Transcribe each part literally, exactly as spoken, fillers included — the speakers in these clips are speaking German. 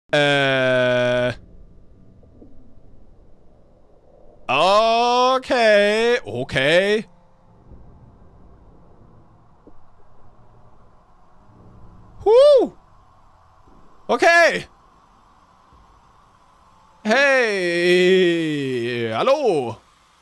Äh... Okay, okay. Huh. Okay. Hey, hallo.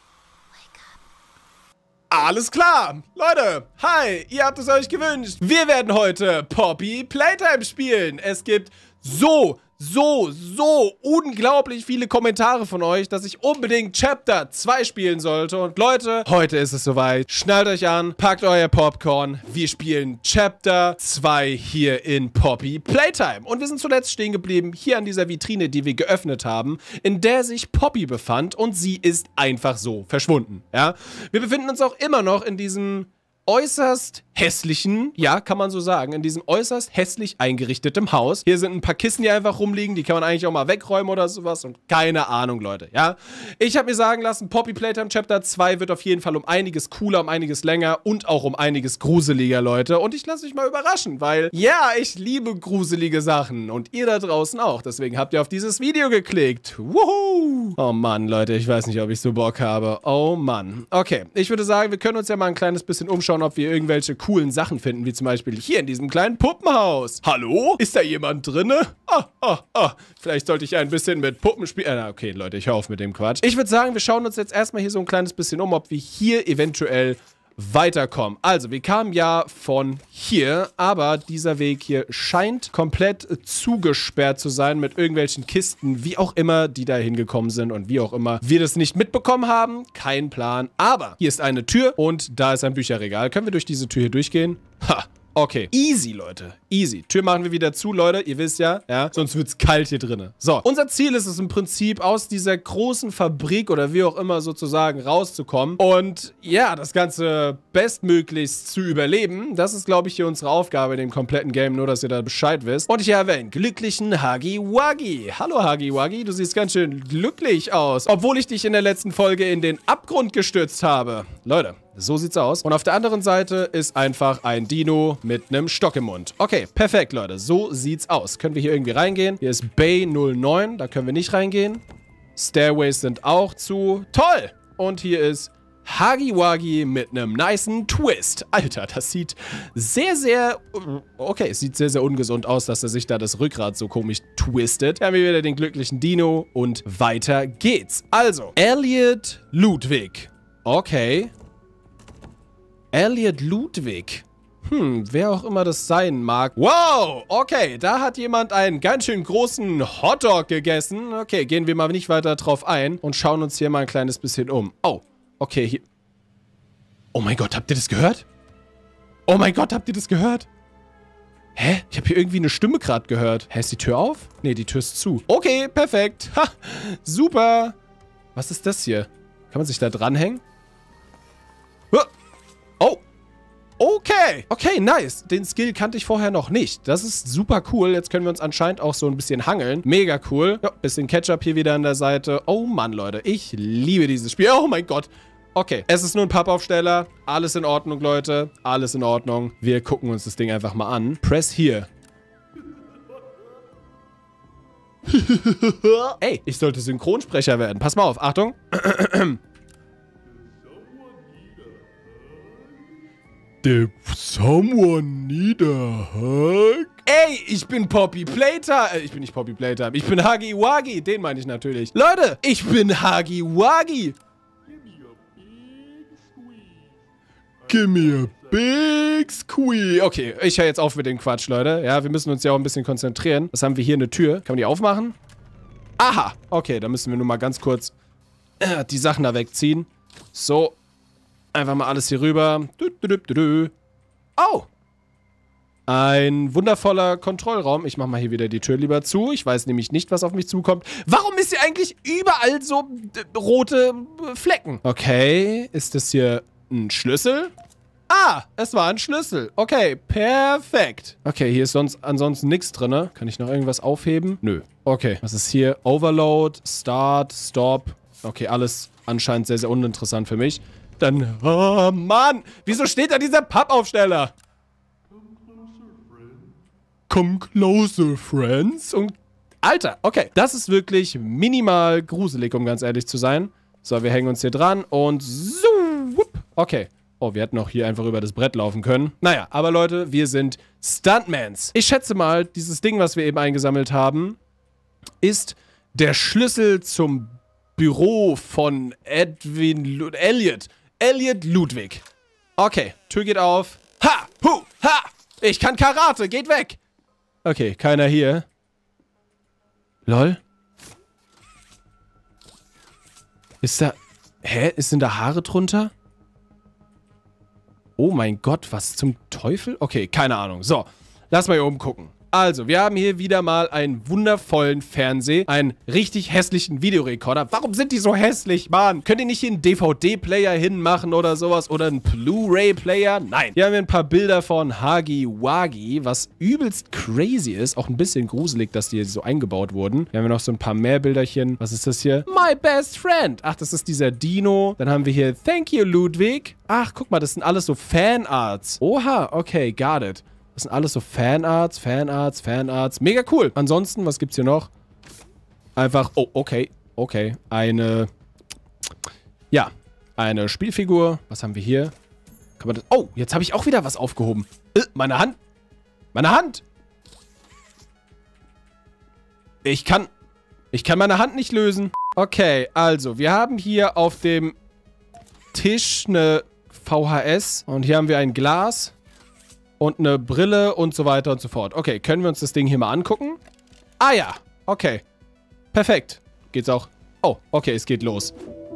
Alles klar. Leute, hi, ihr habt es euch gewünscht. Wir werden heute Poppy Playtime spielen. Es gibt so, so, so unglaublich viele Kommentare von euch, dass ich unbedingt Chapter zwei spielen sollte. Und Leute, heute ist es soweit. Schnallt euch an, packt euer Popcorn. Wir spielen Chapter zwei hier in Poppy Playtime. Und wir sind zuletzt stehen geblieben hier an dieser Vitrine, die wir geöffnet haben, in der sich Poppy befand. Und sie ist einfach so verschwunden. Ja, wir befinden uns auch immer noch in diesem äußerst hässlichen, ja, kann man so sagen, in diesem äußerst hässlich eingerichteten Haus. Hier sind ein paar Kissen, die einfach rumliegen, die kann man eigentlich auch mal wegräumen oder sowas und keine Ahnung, Leute, ja. Ich habe mir sagen lassen, Poppy Playtime Chapter zwei wird auf jeden Fall um einiges cooler, um einiges länger und auch um einiges gruseliger, Leute. Und ich lasse mich mal überraschen, weil, ja, ich liebe gruselige Sachen und ihr da draußen auch. Deswegen habt ihr auf dieses Video geklickt. Wuhu! Oh Mann, Leute, ich weiß nicht, ob ich so Bock habe. Oh Mann. Okay, ich würde sagen, wir können uns ja mal ein kleines bisschen umschauen, ob wir irgendwelche coolen Sachen finden, wie zum Beispiel hier in diesem kleinen Puppenhaus. Hallo? Ist da jemand drinne? Ah, ah, ah. Vielleicht sollte ich ein bisschen mit Puppen spielen. Ah, okay, Leute, ich höre auf mit dem Quatsch. Ich würde sagen, wir schauen uns jetzt erstmal hier so ein kleines bisschen um, ob wir hier eventuell weiterkommen. Also, wir kamen ja von hier, aber dieser Weg hier scheint komplett zugesperrt zu sein mit irgendwelchen Kisten, wie auch immer, die da hingekommen sind und wie auch immer wir das nicht mitbekommen haben. Kein Plan. Aber hier ist eine Tür und da ist ein Bücherregal. Können wir durch diese Tür hier durchgehen? Ha! Okay, easy, Leute. Easy. Tür machen wir wieder zu, Leute. Ihr wisst ja, ja, sonst wird's kalt hier drin. So, unser Ziel ist es im Prinzip, aus dieser großen Fabrik oder wie auch immer sozusagen rauszukommen und ja, das Ganze bestmöglichst zu überleben. Das ist, glaube ich, hier unsere Aufgabe in dem kompletten Game, nur dass ihr da Bescheid wisst. Und ich erwähne glücklichen Huggy Wuggy. Hallo, Huggy Wuggy. Du siehst ganz schön glücklich aus, obwohl ich dich in der letzten Folge in den Abgrund gestürzt habe. Leute, so sieht's aus. Und auf der anderen Seite ist einfach ein Dino mit einem Stock im Mund. Okay, perfekt, Leute. So sieht's aus. Können wir hier irgendwie reingehen? Hier ist Bay null neun. Da können wir nicht reingehen. Stairways sind auch zu. Toll! Und hier ist Huggy Wuggy mit einem nicen Twist. Alter, das sieht sehr, sehr... Okay, es sieht sehr, sehr ungesund aus, dass er sich da das Rückgrat so komisch twistet. Hier haben wir wieder den glücklichen Dino und weiter geht's. Also, Elliot Ludwig. Okay. Elliot Ludwig. Hm, wer auch immer das sein mag. Wow, okay, da hat jemand einen ganz schön großen Hotdog gegessen. Okay, gehen wir mal nicht weiter drauf ein und schauen uns hier mal ein kleines bisschen um. Oh, okay, hier... Oh mein Gott, habt ihr das gehört? Oh mein Gott, habt ihr das gehört? Hä? Ich habe hier irgendwie eine Stimme gerade gehört. Hä, ist die Tür auf? Nee, die Tür ist zu. Okay, perfekt. Ha, super. Was ist das hier? Kann man sich da dranhängen? Oh. Okay. Okay, nice. Den Skill kannte ich vorher noch nicht. Das ist super cool. Jetzt können wir uns anscheinend auch so ein bisschen hangeln. Mega cool. Ja, bisschen Ketchup hier wieder an der Seite. Oh Mann, Leute. Ich liebe dieses Spiel. Oh mein Gott. Okay. Es ist nur ein Pappaufsteller. Alles in Ordnung, Leute. Alles in Ordnung. Wir gucken uns das Ding einfach mal an. Press hier. Ey, ich sollte Synchronsprecher werden. Pass mal auf. Achtung. Did someone need a hug? Ey, ich bin Poppy Playtime. Äh, ich bin nicht Poppy Playtime. Ich bin Huggy Wuggy. Den meine ich natürlich. Leute, ich bin Huggy Wuggy. Give me a big squeeze. Okay, ich höre jetzt auf mit dem Quatsch, Leute. Ja, wir müssen uns ja auch ein bisschen konzentrieren. Was haben wir hier? Eine Tür. Kann man die aufmachen? Aha. Okay, da müssen wir nur mal ganz kurz äh, die Sachen da wegziehen. So. Einfach mal alles hier rüber. Oh. Ein wundervoller Kontrollraum. Ich mache mal hier wieder die Tür lieber zu. Ich weiß nämlich nicht, was auf mich zukommt. Warum ist hier eigentlich überall so rote Flecken? Okay. Ist das hier ein Schlüssel? Ah, es war ein Schlüssel. Okay, perfekt. Okay, hier ist sonst ansonsten nichts drin. Kann ich noch irgendwas aufheben? Nö. Okay, was ist hier? Overload, Start, Stop. Okay, alles anscheinend sehr, sehr uninteressant für mich. Dann, oh Mann, wieso steht da dieser Pappaufsteller? Come closer, friends. Und Alter, okay. Das ist wirklich minimal gruselig, um ganz ehrlich zu sein. So, wir hängen uns hier dran und so. Okay. Oh, wir hätten auch hier einfach über das Brett laufen können. Naja, aber Leute, wir sind Stuntmans. Ich schätze mal, dieses Ding, was wir eben eingesammelt haben, ist der Schlüssel zum Büro von Edwin Lu- Elliot. Elliot Ludwig. Okay, Tür geht auf. Ha! Hu! Ha! Ich kann Karate, geht weg! Okay, keiner hier. Lol. Ist da... Hä? Sind da Haare drunter? Oh mein Gott, was zum Teufel? Okay, keine Ahnung. So, lass mal hier oben gucken. Also, wir haben hier wieder mal einen wundervollen Fernseher, einen richtig hässlichen Videorekorder. Warum sind die so hässlich, Mann? Könnt ihr nicht hier einen D V D-Player hinmachen oder sowas? Oder einen Blu-ray-Player? Nein. Hier haben wir ein paar Bilder von Huggy Wuggy, was übelst crazy ist. Auch ein bisschen gruselig, dass die hier so eingebaut wurden. Hier haben wir noch so ein paar mehr Bilderchen. Was ist das hier? My best friend. Ach, das ist dieser Dino. Dann haben wir hier Thank you, Ludwig. Ach, guck mal, das sind alles so Fanarts. Oha, okay, got it. Das sind alles so Fanarts, Fanarts, Fanarts. Mega cool. Ansonsten, was gibt's hier noch? Einfach, oh, okay, okay. Eine, ja, eine Spielfigur. Was haben wir hier? Kann man das, oh, jetzt habe ich auch wieder was aufgehoben. Äh, meine Hand. Meine Hand. Ich kann, ich kann meine Hand nicht lösen. Okay, also, wir haben hier auf dem Tisch eine V H S. Und hier haben wir ein Glas. Und eine Brille und so weiter und so fort. Okay, können wir uns das Ding hier mal angucken? Ah ja, okay. Perfekt. Geht's auch? Oh, okay, es geht los.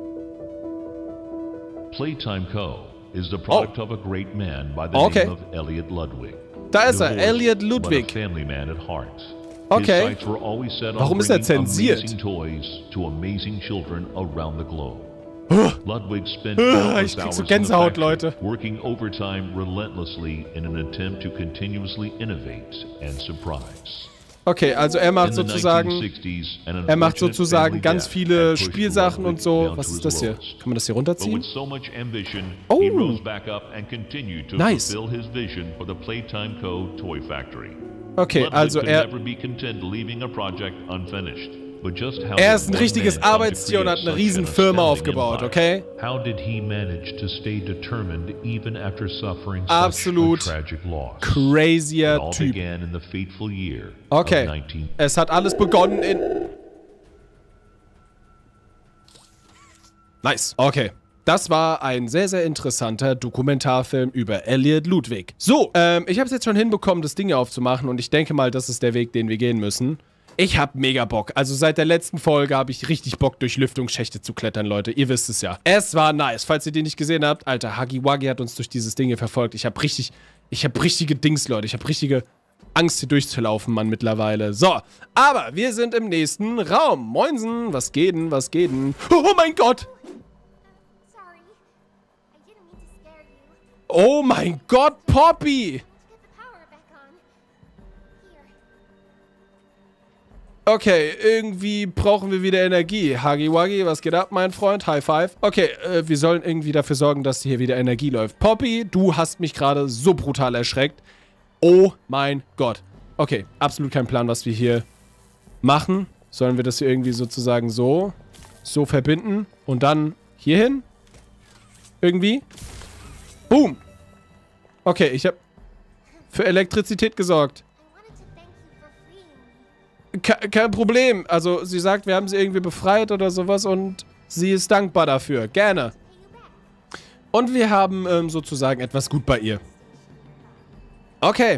Playtime Co. is the product oh. of a great man by the okay. name of Elliot Ludwig. Da ist er, Elliot Ludwig. But a family man at heart. Okay. His sights were always set on Warum ist er zensiert? amazing toys to amazing children around the globe. Ludwig spent ich krieg so Gänsehaut, Leute. Working overtime relentlessly in an attempt to continuously innovate and surprise. Okay, also er macht sozusagen, er macht sozusagen ganz viele Spielsachen und so. Was ist das hier? Kann man das hier runterziehen? Oh, nice. Okay, also er, er ist ein richtiges Arbeitstier und hat eine riesen Firma aufgebaut, okay? Absolut crazier Typ. Okay, es hat alles begonnen in... Nice, okay. Das war ein sehr, sehr interessanter Dokumentarfilm über Elliot Ludwig. So, ähm, ich habe es jetzt schon hinbekommen, das Ding hier aufzumachen und ich denke mal, das ist der Weg, den wir gehen müssen. Ich hab mega Bock. Also seit der letzten Folge habe ich richtig Bock, durch Lüftungsschächte zu klettern, Leute. Ihr wisst es ja. Es war nice. Falls ihr den nicht gesehen habt, Alter, Huggy Wuggy hat uns durch dieses Ding hier verfolgt. Ich habe richtig, ich habe richtige Dings, Leute. Ich habe richtige Angst, hier durchzulaufen, Mann, mittlerweile. So, aber wir sind im nächsten Raum. Moinsen, was geht denn, was geht denn? Oh mein Gott! Oh mein Gott, Poppy! Okay, irgendwie brauchen wir wieder Energie. Huggy Wuggy, was geht ab, mein Freund? High Five. Okay, äh, wir sollen irgendwie dafür sorgen, dass hier wieder Energie läuft. Poppy, du hast mich gerade so brutal erschreckt. Oh mein Gott. Okay, absolut kein Plan, was wir hier machen. Sollen wir das hier irgendwie sozusagen so, so verbinden und dann hierhin? Irgendwie? Boom. Okay, ich habe für Elektrizität gesorgt. Ke- kein Problem. Also, sie sagt, wir haben sie irgendwie befreit oder sowas und sie ist dankbar dafür. Gerne. Und wir haben ähm, sozusagen etwas gut bei ihr. Okay.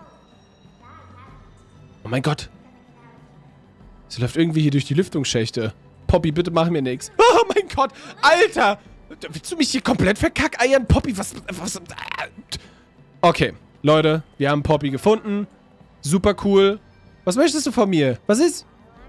Oh mein Gott. Sie läuft irgendwie hier durch die Lüftungsschächte. Poppy, bitte mach mir nichts. Oh mein Gott. Alter. Willst du mich hier komplett verkackeiern? Poppy, was... was okay. Leute, wir haben Poppy gefunden. Super cool. Was möchtest du von mir? Was ist?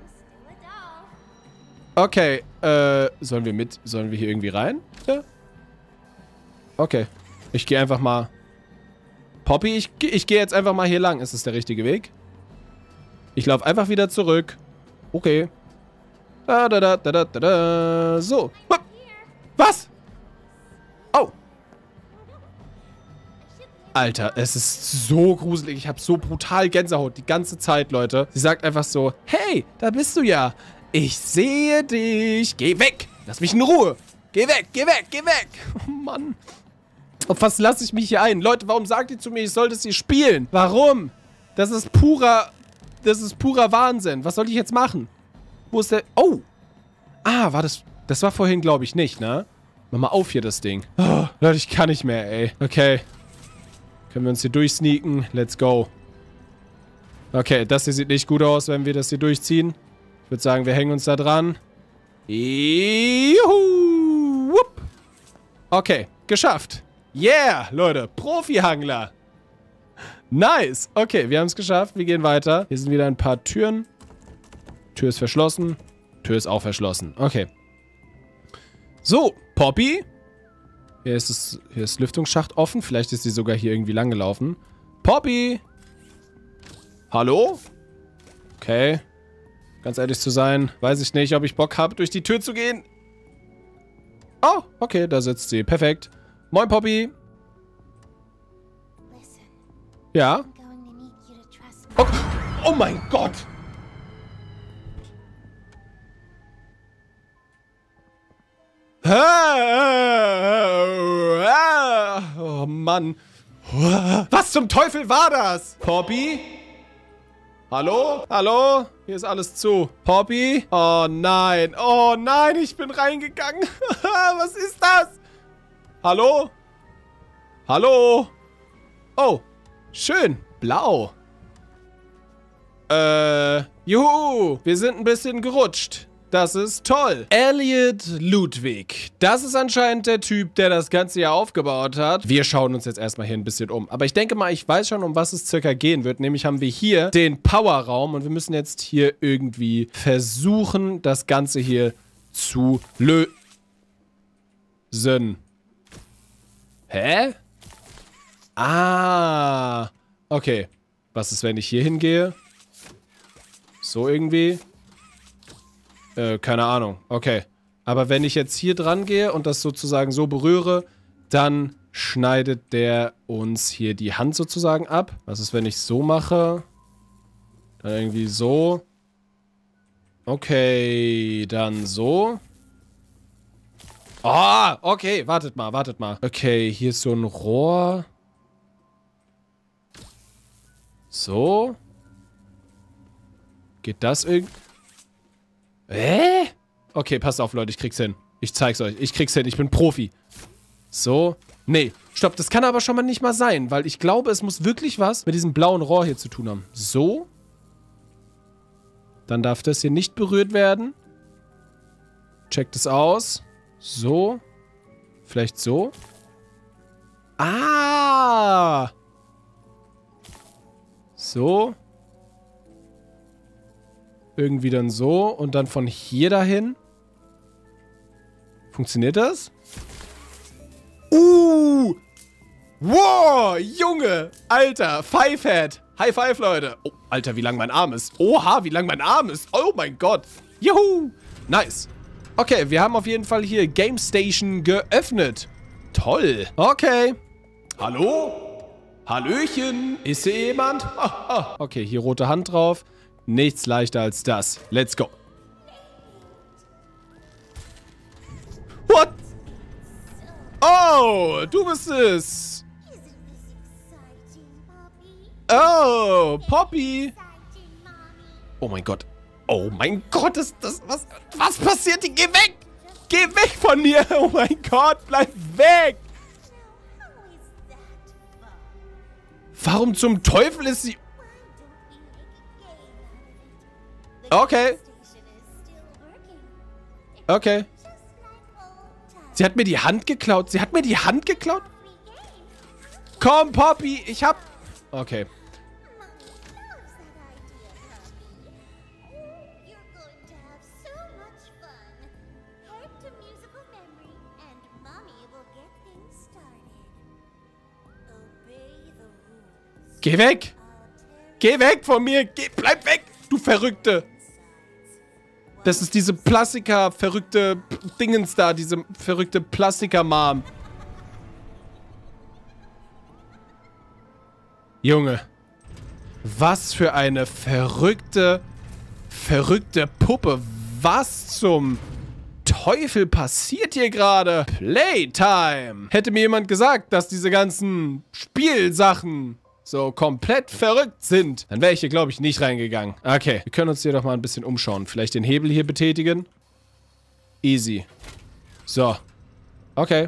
Okay, äh, sollen wir mit, sollen wir hier irgendwie rein? Ja. Okay. Ich gehe einfach mal. Poppy, ich, ich gehe jetzt einfach mal hier lang. Ist das der richtige Weg? Ich laufe einfach wieder zurück. Okay. Da, da, da, da, da, da, da. So. Was? Oh. Alter, es ist so gruselig. Ich habe so brutal Gänsehaut die ganze Zeit, Leute. Sie sagt einfach so, hey, da bist du ja. Ich sehe dich. Geh weg. Lass mich in Ruhe. Geh weg, geh weg, geh weg. Oh Mann. Auf was lasse ich mich hier ein? Leute, warum sagt ihr zu mir, ich soll das hier spielen? Warum? Das ist purer, das ist purer Wahnsinn. Was soll ich jetzt machen? Wo ist der? Oh. Ah, war das, das war vorhin, glaube ich, nicht, ne? Mach mal auf hier, das Ding. Oh, Leute, ich kann nicht mehr, ey. Okay. Können wir uns hier durchsneaken? Let's go. Okay, das hier sieht nicht gut aus, wenn wir das hier durchziehen. Ich würde sagen, wir hängen uns da dran. Juhu. Wupp. Okay, geschafft. Yeah, Leute. Profi-Hangler. Nice. Okay, wir haben es geschafft. Wir gehen weiter. Hier sind wieder ein paar Türen. Tür ist verschlossen. Tür ist auch verschlossen. Okay. So, Poppy. Hier ist, es, hier ist Lüftungsschacht offen. Vielleicht ist sie sogar hier irgendwie lang gelaufen. Poppy! Hallo? Okay. Ganz ehrlich zu sein, weiß ich nicht, ob ich Bock habe, durch die Tür zu gehen. Oh, okay, da sitzt sie. Perfekt. Moin, Poppy. Ja? Oh, oh mein Gott! Oh Mann. Was zum Teufel war das? Poppy? Hallo? Hallo? Hier ist alles zu. Poppy? Oh nein. Oh nein, ich bin reingegangen. Was ist das? Hallo? Hallo? Oh, schön. Blau. Äh, juhu. Wir sind ein bisschen gerutscht. Das ist toll. Elliot Ludwig. Das ist anscheinend der Typ, der das Ganze hier aufgebaut hat. Wir schauen uns jetzt erstmal hier ein bisschen um. Aber ich denke mal, ich weiß schon, um was es circa gehen wird. Nämlich haben wir hier den Powerraum und wir müssen jetzt hier irgendwie versuchen, das Ganze hier zu lösen. Hä? Ah. Okay. Was ist, wenn ich hier hingehe? So irgendwie. Äh, keine Ahnung. Okay. Aber wenn ich jetzt hier dran gehe und das sozusagen so berühre, dann schneidet der uns hier die Hand sozusagen ab. Was ist, wenn ich so mache? Dann irgendwie so. Okay, dann so. Ah, oh, okay. Wartet mal, wartet mal. Okay, hier ist so ein Rohr. So. Geht das irgendwie? Hä? Okay, passt auf, Leute. Ich krieg's hin. Ich zeig's euch. Ich krieg's hin. Ich bin Profi. So. Nee. Stopp. Das kann aber schon mal nicht mal sein, weil ich glaube, es muss wirklich was mit diesem blauen Rohr hier zu tun haben. So. Dann darf das hier nicht berührt werden. Checkt es aus. So. Vielleicht so. Ah! So. Irgendwie dann so und dann von hier dahin. Funktioniert das? Uh! Wow! Junge! Alter! Fivehead! High five, Leute! Oh, Alter, wie lang mein Arm ist. Oha, wie lang mein Arm ist. Oh mein Gott. Juhu! Nice. Okay, wir haben auf jeden Fall hier Game Station geöffnet. Toll. Okay. Hallo? Hallöchen? Ist hier jemand? Ah, ah. Okay, hier rote Hand drauf. Nichts leichter als das. Let's go. What? Oh, du bist es. Oh, Poppy. Oh mein Gott. Oh mein Gott, das, das, was, was passiert? Geh weg. Geh weg von mir. Oh mein Gott, bleib weg. Warum zum Teufel ist sie... Okay. Okay. Sie hat mir die Hand geklaut. Sie hat mir die Hand geklaut? Komm, Poppy. Ich hab... Okay. Geh weg. Geh weg von mir. Geh, bleib weg. Du Verrückte. Das ist diese Plastiker-verrückte Dingens da. Diese verrückte Plastiker-Mom. Junge. Was für eine verrückte, verrückte Puppe. Was zum Teufel passiert hier gerade? Playtime. Hätte mir jemand gesagt, dass diese ganzen Spielsachen so komplett verrückt sind, dann wäre ich hier, glaube ich, nicht reingegangen. Okay, wir können uns hier doch mal ein bisschen umschauen. Vielleicht den Hebel hier betätigen. Easy. So. Okay.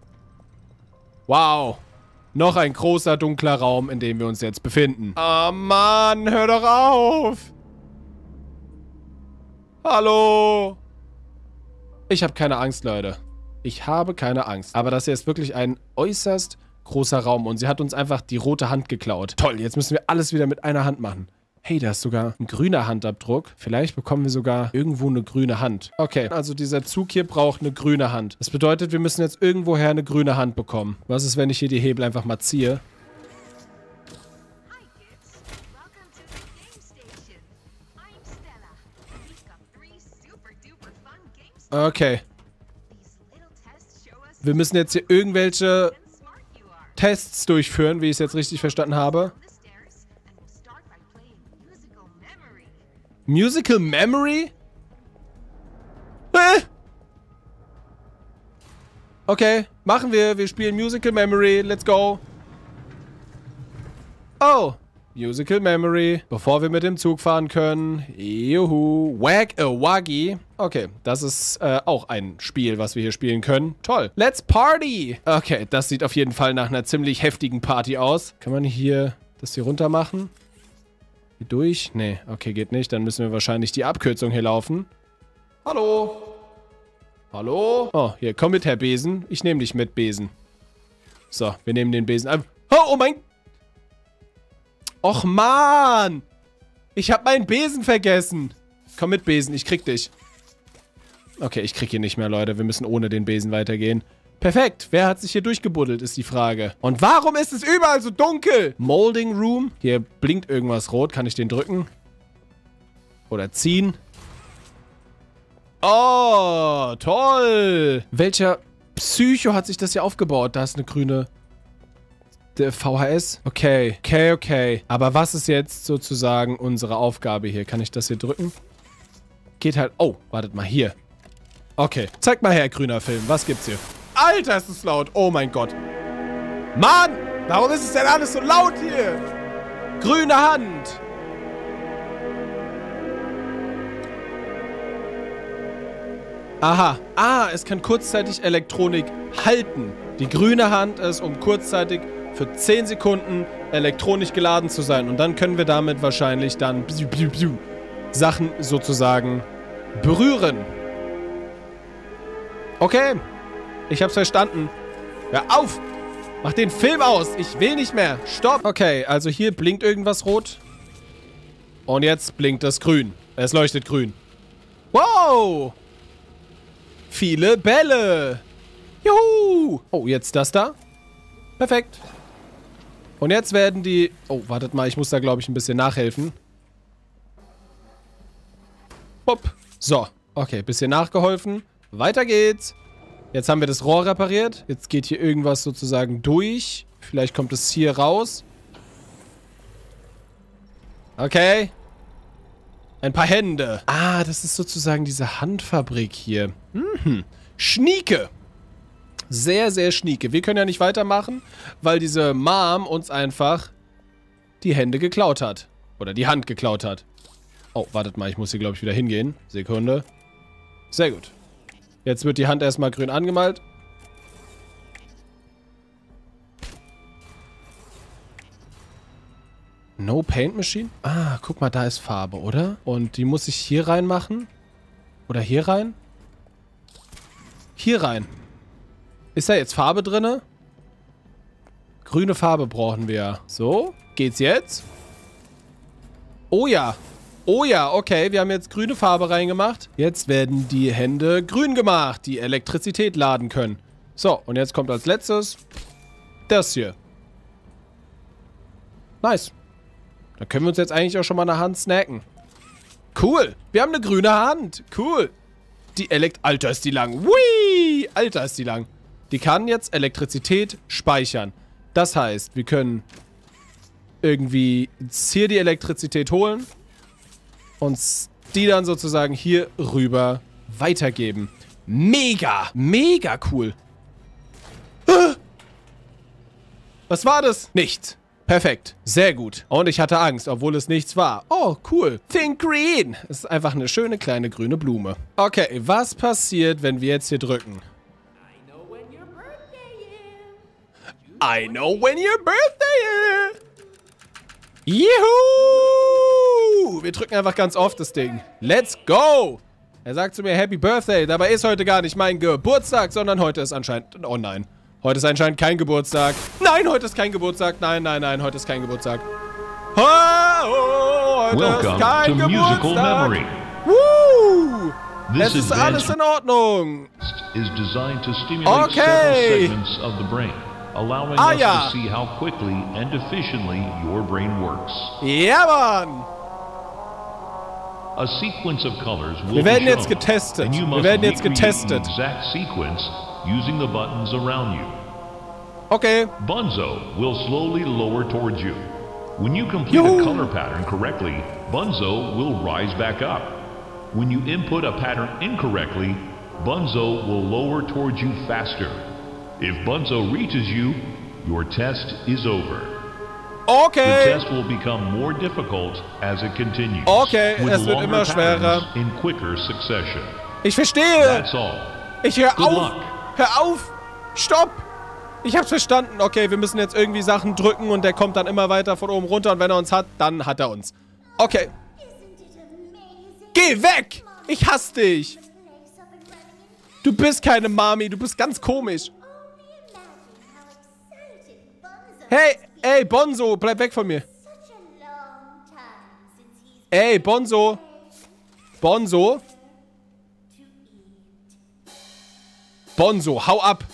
Wow. Noch ein großer, dunkler Raum, in dem wir uns jetzt befinden. Oh Mann, hör doch auf. Hallo. Ich habe keine Angst, Leute. Ich habe keine Angst. Aber das hier ist wirklich ein äußerst großer Raum. Und sie hat uns einfach die rote Hand geklaut. Toll, jetzt müssen wir alles wieder mit einer Hand machen. Hey, da ist sogar ein grüner Handabdruck. Vielleicht bekommen wir sogar irgendwo eine grüne Hand. Okay, also dieser Zug hier braucht eine grüne Hand. Das bedeutet, wir müssen jetzt irgendwoher eine grüne Hand bekommen. Was ist, wenn ich hier die Hebel einfach mal ziehe? Okay. Wir müssen jetzt hier irgendwelche Tests durchführen, wie ich es jetzt richtig verstanden habe. Musical Memory? Äh? Okay, machen wir. Wir spielen Musical Memory. Let's go. Oh, Musical Memory. Bevor wir mit dem Zug fahren können. Juhu. Wag a Wuggy. Okay, das ist äh, auch ein Spiel, was wir hier spielen können. Toll. Let's party. Okay, das sieht auf jeden Fall nach einer ziemlich heftigen Party aus. Kann man hier das hier runter machen? Hier durch? Nee, okay, geht nicht. Dann müssen wir wahrscheinlich die Abkürzung hier laufen. Hallo? Hallo? Oh, hier, komm mit, Herr Besen. Ich nehme dich mit, Besen. So, wir nehmen den Besen an. Oh, oh mein... Och, Mann! Ich hab meinen Besen vergessen. Komm mit, Besen, ich krieg dich. Okay, ich krieg ihn nicht mehr, Leute. Wir müssen ohne den Besen weitergehen. Perfekt. Wer hat sich hier durchgebuddelt, ist die Frage. Und warum ist es überall so dunkel? Molding Room. Hier blinkt irgendwas rot. Kann ich den drücken? Oder ziehen? Oh, toll. Welcher Psycho hat sich das hier aufgebaut? Da ist eine grüne... Der V H S? Okay, okay, okay. Aber was ist jetzt sozusagen unsere Aufgabe hier? Kann ich das hier drücken? Geht halt... Oh, wartet mal, hier. Okay, zeig mal her, grüner Film. Was gibt's hier? Alter, ist es laut. Oh mein Gott. Mann, warum ist es denn alles so laut hier? Grüne Hand. Aha. Ah, es kann kurzzeitig Elektronik halten. Die grüne Hand ist, um kurzzeitig für zehn Sekunden elektronisch geladen zu sein. Und dann können wir damit wahrscheinlich dann Sachen sozusagen berühren. Okay. Ich hab's verstanden. Hör auf! Mach den Film aus! Ich will nicht mehr! Stopp! Okay, also hier blinkt irgendwas rot. Und jetzt blinkt es grün. Es leuchtet grün. Wow! Viele Bälle! Juhu! Oh, jetzt das da. Perfekt. Und jetzt werden die... Oh, wartet mal, ich muss da, glaube ich, ein bisschen nachhelfen. Hopp. So, okay, bisschen nachgeholfen. Weiter geht's. Jetzt haben wir das Rohr repariert. Jetzt geht hier irgendwas sozusagen durch. Vielleicht kommt es hier raus. Okay. Ein paar Hände. Ah, das ist sozusagen diese Handfabrik hier. Mhm. Schnieke. Sehr, sehr schnieke. Wir können ja nicht weitermachen, weil diese Mom uns einfach die Hände geklaut hat. Oder die Hand geklaut hat. Oh, wartet mal. Ich muss hier, glaube ich, wieder hingehen. Sekunde. Sehr gut. Jetzt wird die Hand erstmal grün angemalt. No Paint Machine? Ah, guck mal, da ist Farbe, oder? Und die muss ich hier reinmachen? Oder hier rein? Hier rein. Ist da jetzt Farbe drin? Grüne Farbe brauchen wir. So, geht's jetzt? Oh ja. Oh ja, okay, wir haben jetzt grüne Farbe reingemacht. Jetzt werden die Hände grün gemacht, die Elektrizität laden können. So, und jetzt kommt als letztes das hier. Nice. Da können wir uns jetzt eigentlich auch schon mal eine Hand snacken. Cool, wir haben eine grüne Hand. Cool. Die Elekt... Alter, ist die lang. Whee! Alter, ist die lang. Die kann jetzt Elektrizität speichern. Das heißt, wir können irgendwie hier die Elektrizität holen und die dann sozusagen hier rüber weitergeben. Mega, mega cool. Was war das? Nichts. Perfekt. Sehr gut. Und ich hatte Angst, obwohl es nichts war. Oh, cool. Think Green. Es ist einfach eine schöne kleine grüne Blume. Okay, was passiert, wenn wir jetzt hier drücken? I know when your birthday is. Juhu! Wir drücken einfach ganz oft das Ding. Let's go! Er sagt zu mir Happy Birthday. Dabei ist heute gar nicht mein Geburtstag, sondern heute ist anscheinend... Oh nein. Heute ist anscheinend kein Geburtstag. Nein, heute ist kein Geburtstag. Nein, nein, nein, heute ist kein Geburtstag. Oh, oh, heute Welcome ist kein to Geburtstag. Musical Memory. Woo! This Es ist alles in Ordnung. is designed to stimulate Okay. several segments of the brain, allowing Ah, us ja. to see how quickly and efficiently your brain works. Ja, Mann. A sequence of colors will Wir werden be jetzt shown, getestet. and you Wir must werden jetzt recreate getestet. the exact sequence using the buttons around you. Okay. Bunzo will slowly lower towards you. When you complete Yoo-hoo. a color pattern correctly, Bunzo will rise back up. When you input a pattern incorrectly, Bunzo will lower towards you faster. If Bunzo reaches you, your test is over. The Okay. test will become more difficult as it continues. Okay, with es wird longer immer schwerer. patterns in quicker succession. Ich verstehe. That's all. Ich hör Good auf. luck. Hör auf. Stopp. Ich hab's verstanden. Okay, wir müssen jetzt irgendwie Sachen drücken und der kommt dann immer weiter von oben runter und wenn er uns hat, dann hat er uns. Okay. Geh weg. Ich hasse dich. Du bist keine Mami. Du bist ganz komisch. Hey, ey, Bonzo, bleib weg von mir. Ey, Bonzo. Bonzo. Bonzo, hau ab.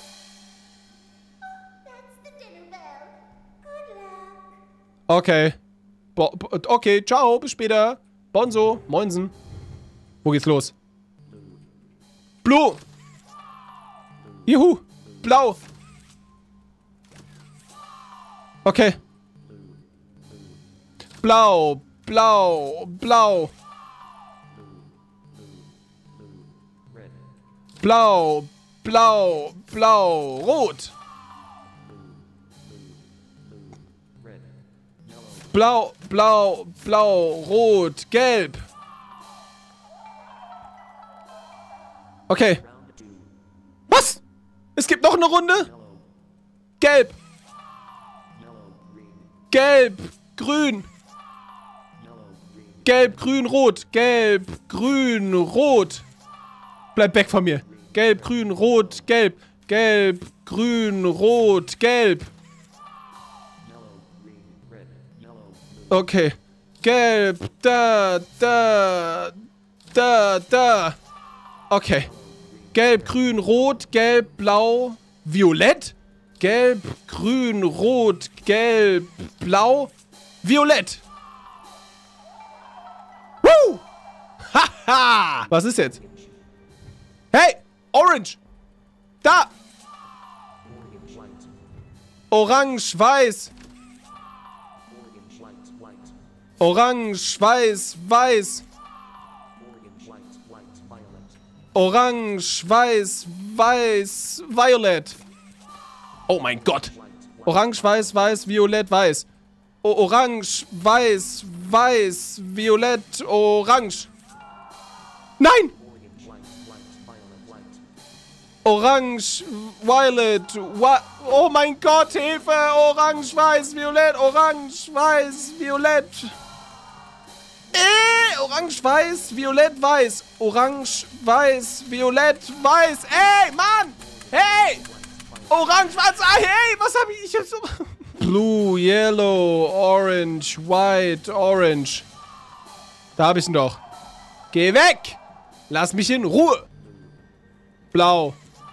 Okay. Bo Bo okay, ciao, bis später. Bonzo, moinsen. Wo geht's los? Blue. Juhu. Blau. Okay. Blau, blau, blau. Blau, blau, blau, rot. Blau, blau, blau, rot, gelb. Okay. Was? Es gibt noch eine Runde? Gelb. Gelb, grün. Gelb, grün, rot. Gelb, grün, rot. Bleib weg von mir. Gelb, grün, rot, gelb. Gelb, grün, rot, gelb. Okay. Gelb, da, da, da, da. Okay. Gelb, grün, rot, gelb, blau, violett. Gelb, grün, rot, gelb, blau, violett. Woo! Haha! Was ist jetzt? Hey! Orange! Da! Orange, weiß. Orange, weiß, weiß. Orange, weiß, weiß, violett. Oh mein Gott. Orange, weiß, weiß, violett, weiß. O Orange, weiß, weiß, violett, orange. Nein! Orange, violet, wa oh mein Gott, Hilfe! Orange, weiß, violett, orange, weiß, violett. Äh, orange, weiß, violett, weiß. Orange, weiß, violett, weiß. Ey, Mann! Hey! Orange, weiß, ah, hey, was hab ich? Ich hab so... Blue, yellow, orange, white, orange. Da hab ich ihn doch. Geh weg! Lass mich in Ruhe! Blau.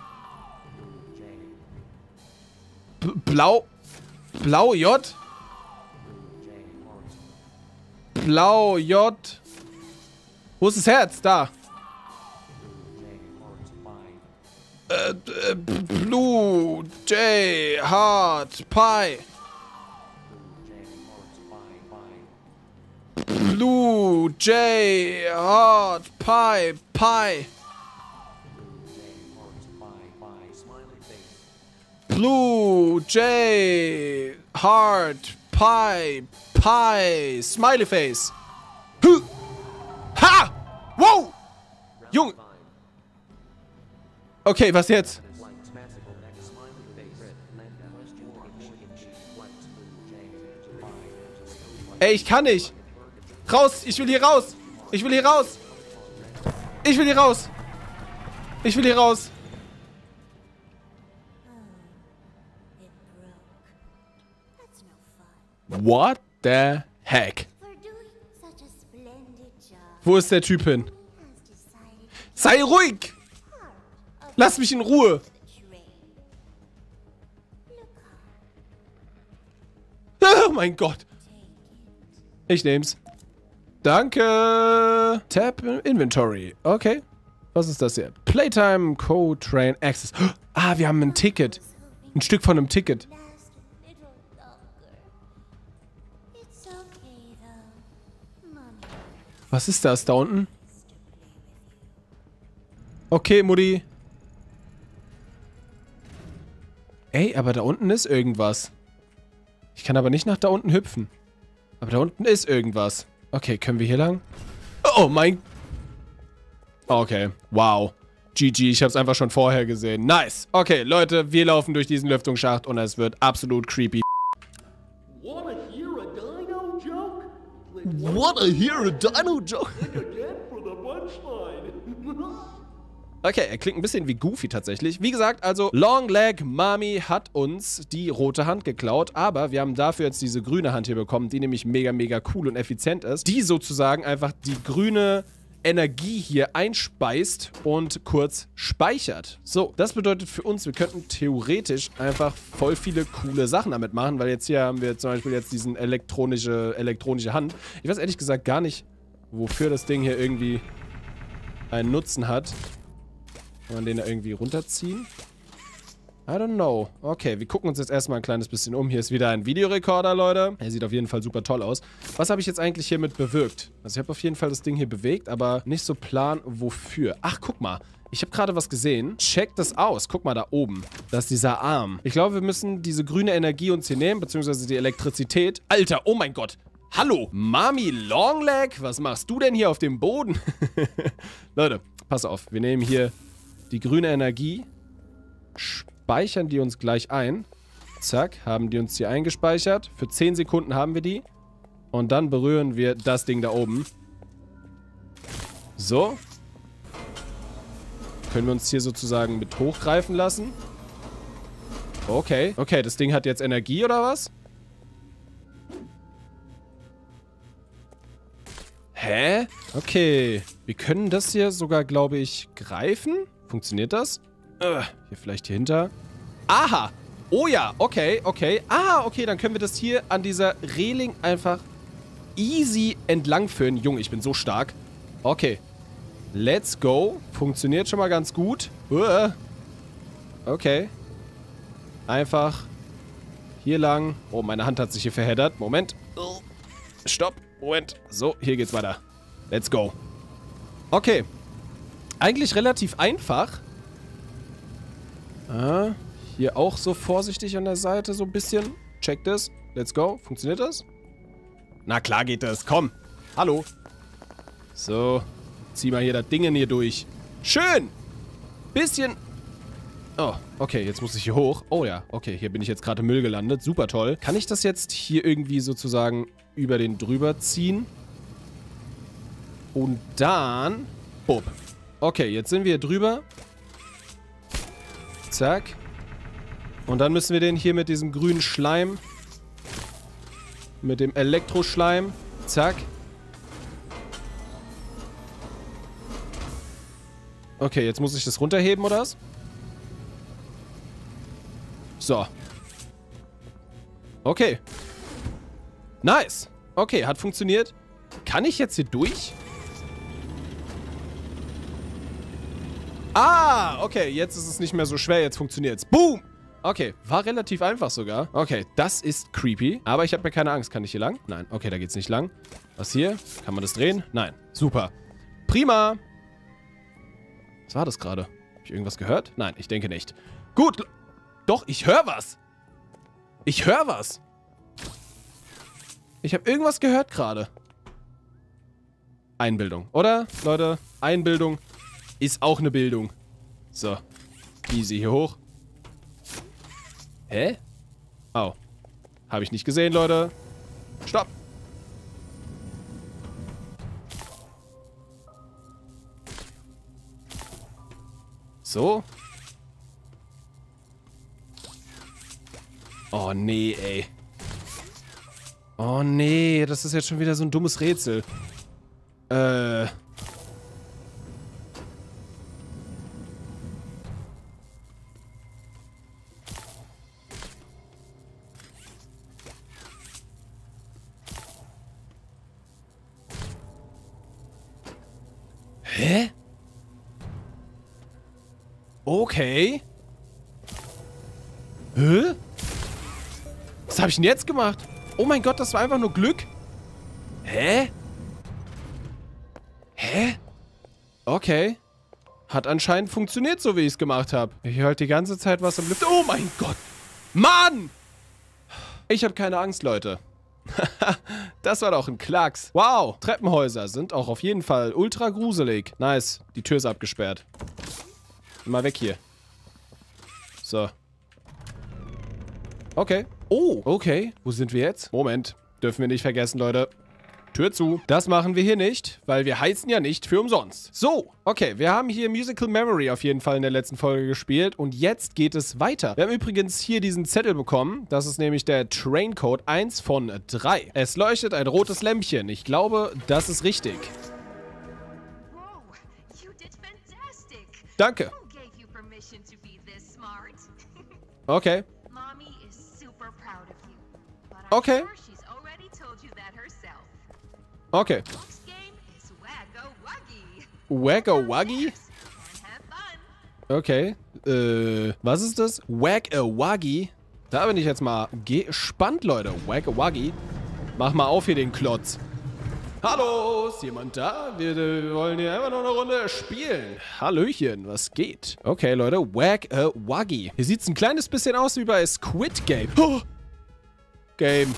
B Blau? Blau, J? Blau, J. Wo ist das Herz? Da. Äh, äh, Blue, J, Heart, Pi. Blue, J, Hot, Pie, Pie. Blue, J, Heart, Pie, Pie, Smiley Face. Huh. Ha! Wow! Junge. Okay, was jetzt? Ey, ich kann nicht. Raus, ich will hier raus. Ich will hier raus. Ich will hier raus. Ich will hier raus. What the heck? Wo ist der Typ hin? Sei ruhig! Lass mich in Ruhe! Oh mein Gott! Ich nehm's. Danke! Tab Inventory. Okay. Was ist das hier? Playtime Code Train Access. Ah, wir haben ein Ticket. Ein Stück von einem Ticket. Was ist das da unten? Okay, Mutti. Ey, aber da unten ist irgendwas. Ich kann aber nicht nach da unten hüpfen. Aber da unten ist irgendwas. Okay, können wir hier lang? Oh mein... Okay, wow. G G, ich hab's einfach schon vorher gesehen. Nice. Okay, Leute, wir laufen durch diesen Lüftungsschacht und es wird absolut creepy. Wanna hear a dino joke? Wanna hear a dino joke? For the punchline. Okay, er klingt ein bisschen wie Goofy tatsächlich. Wie gesagt, also Longleg Mami hat uns die rote Hand geklaut, aber wir haben dafür jetzt diese grüne Hand hier bekommen, die nämlich mega, mega cool und effizient ist, die sozusagen einfach die grüne Energie hier einspeist und kurz speichert. So, das bedeutet für uns, wir könnten theoretisch einfach voll viele coole Sachen damit machen, weil jetzt hier haben wir zum Beispiel jetzt diesen elektronische, elektronische Hand. Ich weiß ehrlich gesagt gar nicht, wofür das Ding hier irgendwie einen Nutzen hat. Kann man den da irgendwie runterziehen? I don't know. Okay, wir gucken uns jetzt erstmal ein kleines bisschen um. Hier ist wieder ein Videorekorder, Leute. Er sieht auf jeden Fall super toll aus. Was habe ich jetzt eigentlich hiermit bewirkt? Also ich habe auf jeden Fall das Ding hier bewegt, aber nicht so plan, wofür. Ach, guck mal. Ich habe gerade was gesehen. Check das aus. Guck mal da oben. Das ist dieser Arm. Ich glaube, wir müssen diese grüne Energie uns hier nehmen, beziehungsweise die Elektrizität. Alter, oh mein Gott. Hallo, Mami Longleg? Was machst du denn hier auf dem Boden? Leute, pass auf. Wir nehmen hier die grüne Energie, speichern die uns gleich ein. Zack, haben die uns hier eingespeichert. Für zehn Sekunden haben wir die. Und dann berühren wir das Ding da oben. So. Können wir uns hier sozusagen mit hochgreifen lassen. Okay. Okay, das Ding hat jetzt Energie oder was? Hä? Okay. Wir können das hier sogar, glaube ich, greifen. Funktioniert das? Uh, hier vielleicht hier hinter. Aha! Oh ja, okay, okay. Ah, okay, dann können wir das hier an dieser Reling einfach easy entlangführen. Junge, ich bin so stark. Okay. Let's go. Funktioniert schon mal ganz gut. Uh. Okay. Einfach hier lang. Oh, meine Hand hat sich hier verheddert. Moment. Uh. Stopp. Moment. So, hier geht's weiter. Let's go. Okay. Eigentlich relativ einfach. Ah, hier auch so vorsichtig an der Seite so ein bisschen. Check das. Let's go. Funktioniert das? Na klar geht das. Komm. Hallo. So. Zieh mal hier das Ding hier durch. Schön. Bisschen. Oh, okay. Jetzt muss ich hier hoch. Oh ja. Okay, hier bin ich jetzt gerade im Müll gelandet. Super toll. Kann ich das jetzt hier irgendwie sozusagen über den drüber ziehen? Und dann... Bupp. Okay, jetzt sind wir hier drüber. Zack. Und dann müssen wir den hier mit diesem grünen Schleim, mit dem Elektroschleim, zack. Okay, jetzt muss ich das runterheben, oder was? So. Okay. Nice. Okay, hat funktioniert. Kann ich jetzt hier durch? Ah, okay, jetzt ist es nicht mehr so schwer, jetzt funktioniert es. Boom! Okay, war relativ einfach sogar. Okay, das ist creepy. Aber ich habe mir keine Angst. Kann ich hier lang? Nein. Okay, da geht's nicht lang. Was hier? Kann man das drehen? Nein. Super. Prima. Was war das gerade? Habe ich irgendwas gehört? Nein, ich denke nicht. Gut. Doch, ich höre was. Ich höre was. Ich habe irgendwas gehört gerade. Einbildung, oder? Leute, Einbildung ist auch eine Bildung. So. Easy hier hoch. Hä? Oh. Habe ich nicht gesehen, Leute. Stopp. So. Oh, nee, ey. Oh, nee. Das ist jetzt schon wieder so ein dummes Rätsel. Äh... Hä? Okay. Hä? Was habe ich denn jetzt gemacht? Oh mein Gott, das war einfach nur Glück. Hä? Hä? Okay. Hat anscheinend funktioniert, so wie ich es gemacht habe. Ich höre halt die ganze Zeit was am Lift. Oh mein Gott. Mann! Ich habe keine Angst, Leute. Das war doch ein Klacks. Wow, Treppenhäuser sind auch auf jeden Fall ultra gruselig. Nice, die Tür ist abgesperrt. Mal weg hier. So. Okay. Oh, okay. Wo sind wir jetzt? Moment, dürfen wir nicht vergessen, Leute. Tür zu. Das machen wir hier nicht, weil wir heizen ja nicht für umsonst. So, okay, wir haben hier Musical Memory auf jeden Fall in der letzten Folge gespielt und jetzt geht es weiter. Wir haben übrigens hier diesen Zettel bekommen. Das ist nämlich der Traincode eins von drei. Es leuchtet ein rotes Lämpchen. Ich glaube, das ist richtig. Danke. Okay. Okay. Okay. Wag-a-Wuggy? Okay. Äh, was ist das? Wag-a-Wuggy? Da bin ich jetzt mal gespannt, Leute. Wag-a-Wuggy. Mach mal auf hier den Klotz. Hallo, ist jemand da? Wir, wir wollen hier einfach nur eine Runde spielen. Hallöchen, was geht? Okay, Leute, Wag-a-Wuggy. Hier sieht es ein kleines bisschen aus wie bei Squid Game. Oh. Game.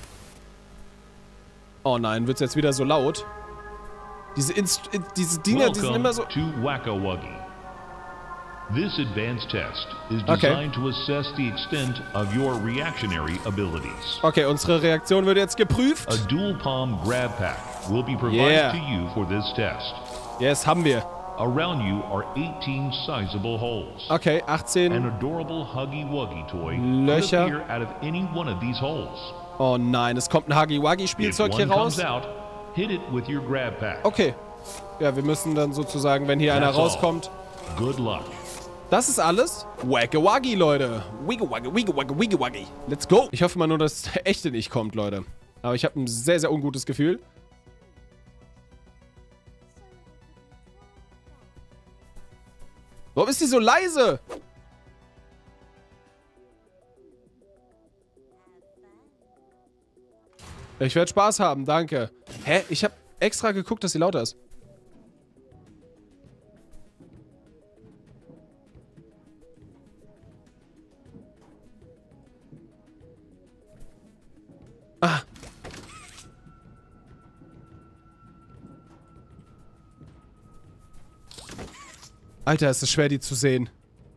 Oh nein, wird es jetzt wieder so laut? Diese, Inst diese Dinger, die sind immer so... to Wag-a-Wuggy. This advanced test is designed okay. to assess the extent of your reactionary abilities. Okay, unsere Reaktion wird jetzt geprüft. A dual palm grab pack will be provided yeah. to you for this test. Yes, haben wir. Around you are eighteen sizable holes. Okay, achtzehn. An adorable Huggy-Wuggy toy Löcher. could appear out of any one of these holes. Oh nein, es kommt ein Huggy-Wuggy-Spielzeug hier raus. Out, hit it with your grab pack. Okay. Ja, wir müssen dann sozusagen, wenn hier einer rauskommt... Good luck. Das ist alles? Wag-a-Wuggy, Leute. Wigga-wagga, wigga-wagga, wigga-waggy. Let's go. Ich hoffe mal nur, dass das echte nicht kommt, Leute. Aber ich habe ein sehr, sehr ungutes Gefühl. Warum ist die so leise? Ich werde Spaß haben, danke. Hä? Ich habe extra geguckt, dass sie lauter ist. Ah. Alter, ist es schwer, die zu sehen.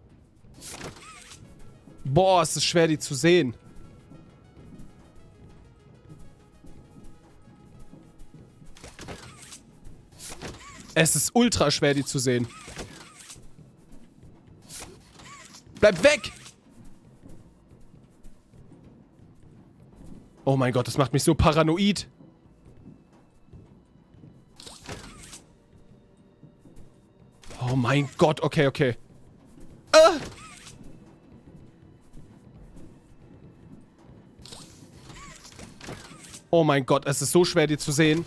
Boah, ist es schwer, die zu sehen. Es ist ultra schwer, die zu sehen. Bleib weg! Oh mein Gott, das macht mich so paranoid. Oh mein Gott, okay, okay. Ah! Oh mein Gott, es ist so schwer, die zu sehen.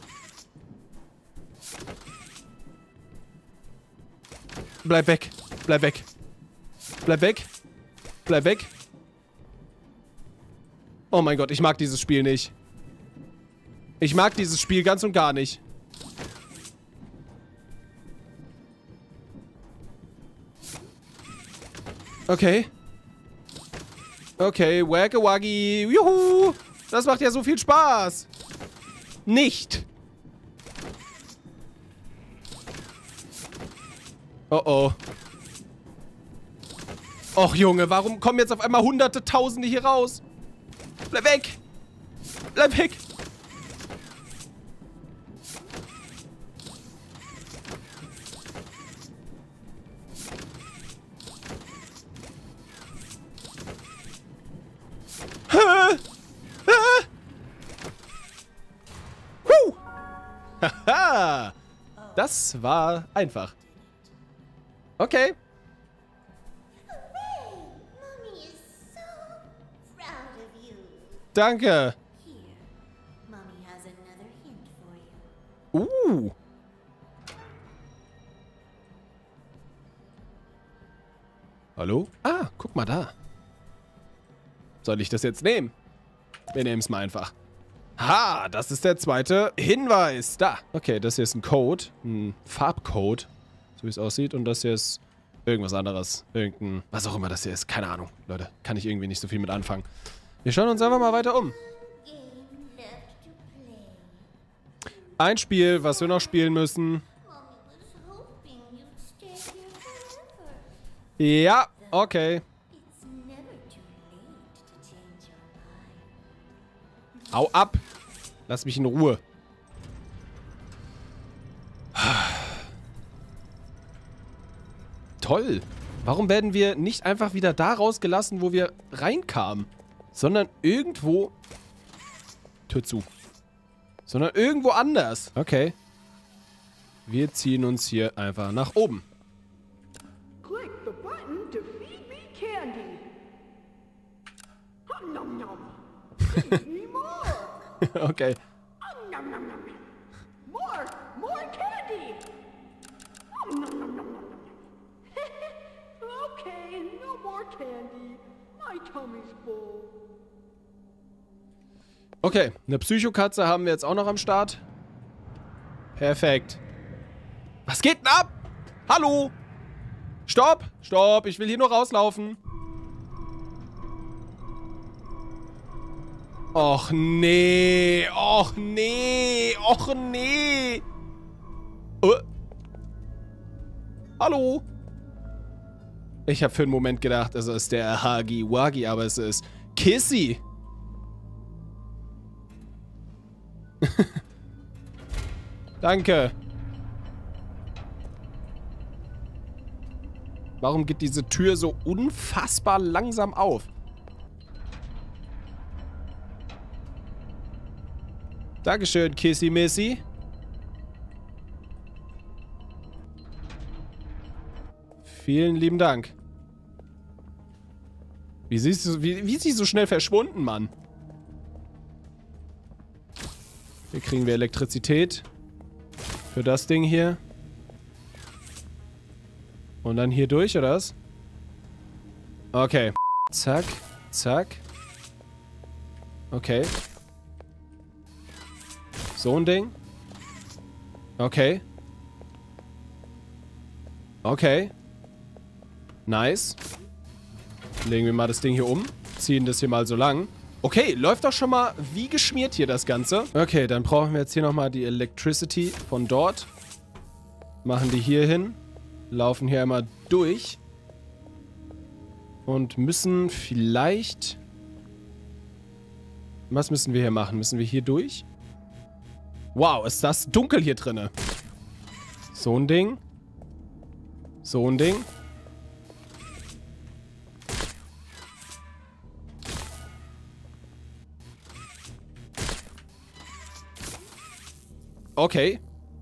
Bleib weg. Bleib weg. Bleib weg. Bleib weg. Oh mein Gott, ich mag dieses Spiel nicht. Ich mag dieses Spiel ganz und gar nicht. Okay. Okay, wacka waggy. Juhu. Das macht ja so viel Spaß. Nicht. Oh oh. Och Junge, warum kommen jetzt auf einmal hunderte, tausende hier raus? Bleib weg. Bleib weg. Haha! Das war einfach. Okay. Danke. Uh. Hallo? Ah, guck mal da. Soll ich das jetzt nehmen? Wir nehmen es mal einfach. Ha, das ist der zweite Hinweis. Da. Okay, das hier ist ein Code. Ein Farbcode. So wie es aussieht. Und das hier ist irgendwas anderes. Irgendein, was auch immer das hier ist. Keine Ahnung, Leute. Kann ich irgendwie nicht so viel mit anfangen. Wir schauen uns einfach mal weiter um. Ein Spiel, was wir noch spielen müssen. Ja, okay. Hau ab. Lass mich in Ruhe. Toll. Warum werden wir nicht einfach wieder da rausgelassen, wo wir reinkamen? Sondern irgendwo... Tür zu. Sondern irgendwo anders. Okay. Wir ziehen uns hier einfach nach oben. Click the button to feed me candy. Hum, nom, nom. Feed me more. Okay. Hum, nom, nom, nom. More, more candy. Hum, nom, nom, nom, nom. Okay, no more candy. My tummy's full. Okay, eine Psychokatze haben wir jetzt auch noch am Start. Perfekt. Was geht denn ab? Hallo? Stopp, stopp, ich will hier nur rauslaufen. Och nee, och nee, och nee. Uh. Hallo? Ich habe für einen Moment gedacht, es ist der Hagi Wagi, aber es ist Kissy. Danke. Warum geht diese Tür so unfassbar langsam auf? Dankeschön, Kissy Missy. Vielen lieben Dank. Wie, siehst du, wie, wie ist sie so schnell verschwunden, Mann? Hier kriegen wir Elektrizität. Für das Ding hier. Und dann hier durch, oder was? Okay. Zack, zack. Okay. So ein Ding. Okay. Okay. Nice. Legen wir mal das Ding hier um. Ziehen das hier mal so lang. Okay, läuft doch schon mal wie geschmiert hier das Ganze. Okay, dann brauchen wir jetzt hier nochmal die Electricity von dort. Machen die hier hin. Laufen hier einmal durch. Und müssen vielleicht... Was müssen wir hier machen? Müssen wir hier durch? Wow, ist das dunkel hier drinne. So ein Ding. So ein Ding. Okay.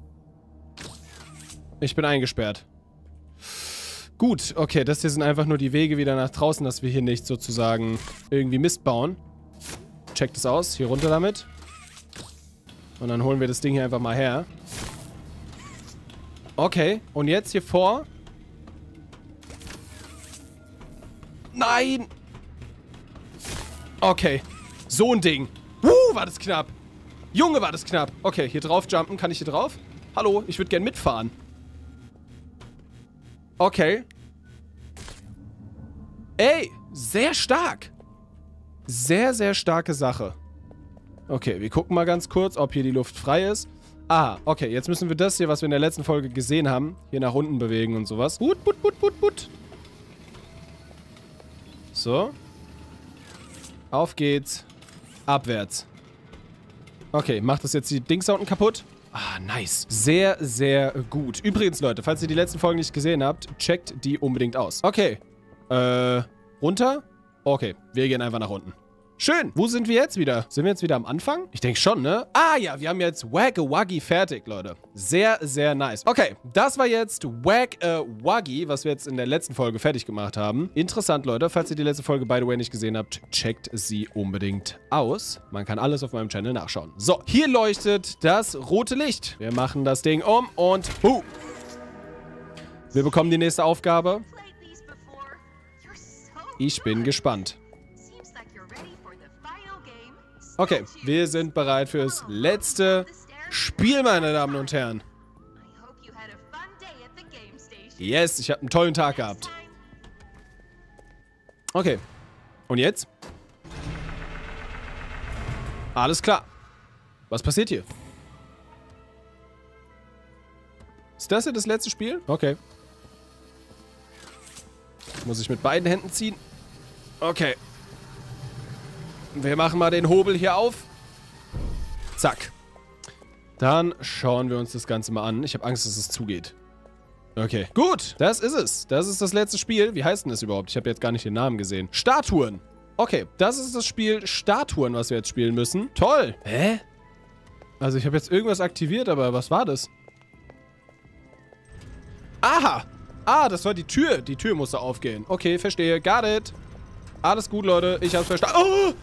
Ich bin eingesperrt. Gut, okay, das hier sind einfach nur die Wege wieder nach draußen, dass wir hier nicht sozusagen irgendwie Mist bauen. Checkt es aus, hier runter damit. Und dann holen wir das Ding hier einfach mal her. Okay, und jetzt hier vor. Nein! Okay. So ein Ding. Uh, war das knapp. Junge, war das knapp. Okay, hier drauf jumpen. Kann ich hier drauf? Hallo, ich würde gern mitfahren. Okay. Ey, sehr stark. Sehr, sehr starke Sache. Okay, wir gucken mal ganz kurz, ob hier die Luft frei ist. Ah, okay, jetzt müssen wir das hier, was wir in der letzten Folge gesehen haben, hier nach unten bewegen und sowas. Gut, gut, gut, gut, gut. So. Auf geht's. Abwärts. Okay, macht das jetzt die Dings da unten kaputt? Ah, nice. Sehr, sehr gut. Übrigens, Leute, falls ihr die letzten Folgen nicht gesehen habt, checkt die unbedingt aus. Okay. Äh, runter? Okay, wir gehen einfach nach unten. Schön. Wo sind wir jetzt wieder? Sind wir jetzt wieder am Anfang? Ich denke schon, ne? Ah ja, wir haben jetzt Wag-a-Wuggy fertig, Leute. Sehr, sehr nice. Okay, das war jetzt Wag-a-Wuggy, was wir jetzt in der letzten Folge fertig gemacht haben. Interessant, Leute. Falls ihr die letzte Folge, by the way, nicht gesehen habt, checkt sie unbedingt aus. Man kann alles auf meinem Channel nachschauen. So, hier leuchtet das rote Licht. Wir machen das Ding um und... Huh. Wir bekommen die nächste Aufgabe. Ich bin gespannt. Okay, wir sind bereit fürs letzte Spiel, meine Damen und Herren. Yes, ich habe einen tollen Tag gehabt. Okay. Und jetzt? Alles klar. Was passiert hier? Ist das hier das letzte Spiel? Okay. Muss ich mit beiden Händen ziehen? Okay. Wir machen mal den Hobel hier auf. Zack. Dann schauen wir uns das Ganze mal an. Ich habe Angst, dass es zugeht. Okay. Gut, das ist es. Das ist das letzte Spiel. Wie heißt denn das überhaupt? Ich habe jetzt gar nicht den Namen gesehen. Statuen. Okay, das ist das Spiel Statuen, was wir jetzt spielen müssen. Toll. Hä? Also ich habe jetzt irgendwas aktiviert, aber was war das? Aha. Ah, das war die Tür. Die Tür musste aufgehen. Okay, verstehe. Got it. Alles gut, Leute. Ich hab's verstanden. Oh!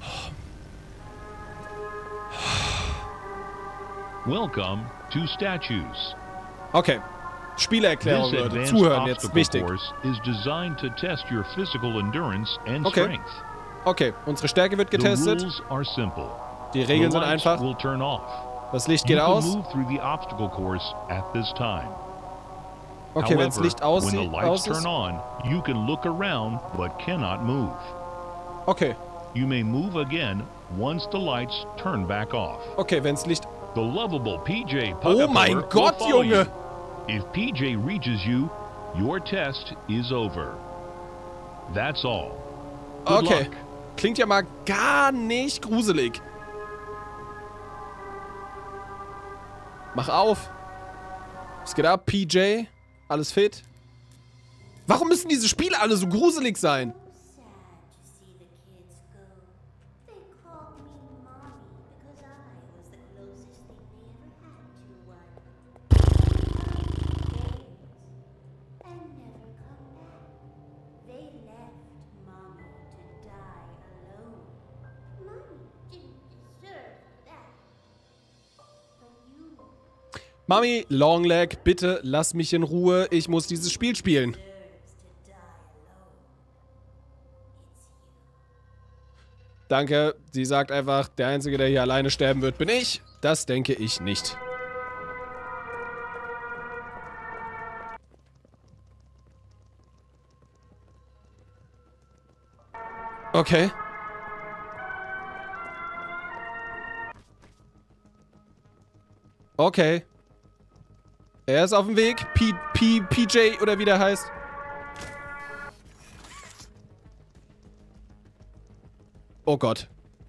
Welcome to Statues. Okay. Spielerklärung, This Leute. advanced Zuhören, jetzt obstacle wichtig. course is designed to test your physical endurance and Okay. strength. Okay, unsere Stärke wird The getestet. rules are simple. Die Regeln The sind lights einfach. will turn off. Das Licht You geht can aus. move through the obstacle course at this time. Okay, wenn das However, Licht aus, when the lights aus ist. turn on, you can look around but cannot move. Okay. You may move again once the lights turn back off. Okay, wenn das Licht... The lovable P J Oh mein Pugapiller Gott, will follow Junge! you. If P J reaches you, your test is over. That's all. Good Okay. luck. Klingt ja mal gar nicht gruselig. Mach auf. Was geht ab, P J? Alles fit? Warum müssen diese Spiele alle so gruselig sein? Mami, Longleg, bitte lass mich in Ruhe. Ich muss dieses Spiel spielen. Danke. Sie sagt einfach, der Einzige, der hier alleine sterben wird, bin ich. Das denke ich nicht. Okay. Okay. Er ist auf dem Weg. P, P, P J oder wie der heißt. Oh Gott.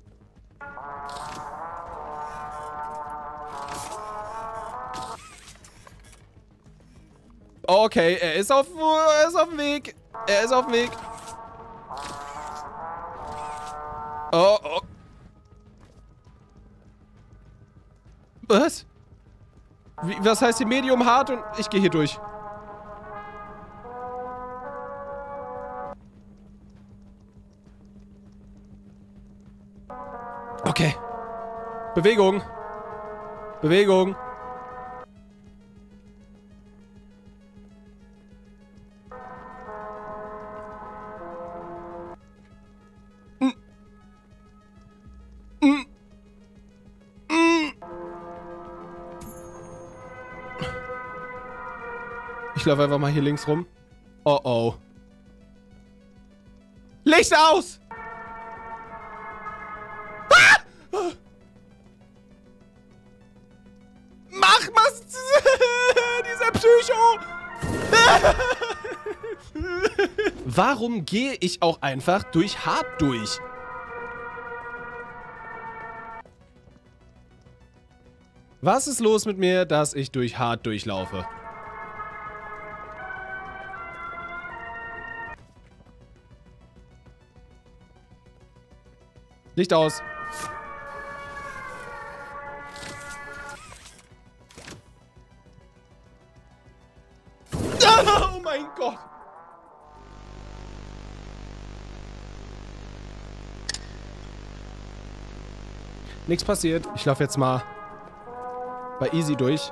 Okay, er ist auf, er ist auf dem Weg. Er ist auf dem Weg. Oh, oh. Was? Wie, was heißt hier Medium hart und ich gehe hier durch? Okay. Bewegung. Bewegung. Ich laufe einfach mal hier links rum. Oh oh. Licht aus! Ah! Mach was! Dieser Psycho! Warum gehe ich auch einfach durch hart durch? Was ist los mit mir, dass ich durch hart durchlaufe? Licht aus. Oh mein Gott. Nichts passiert. Ich laufe jetzt mal bei Easy durch.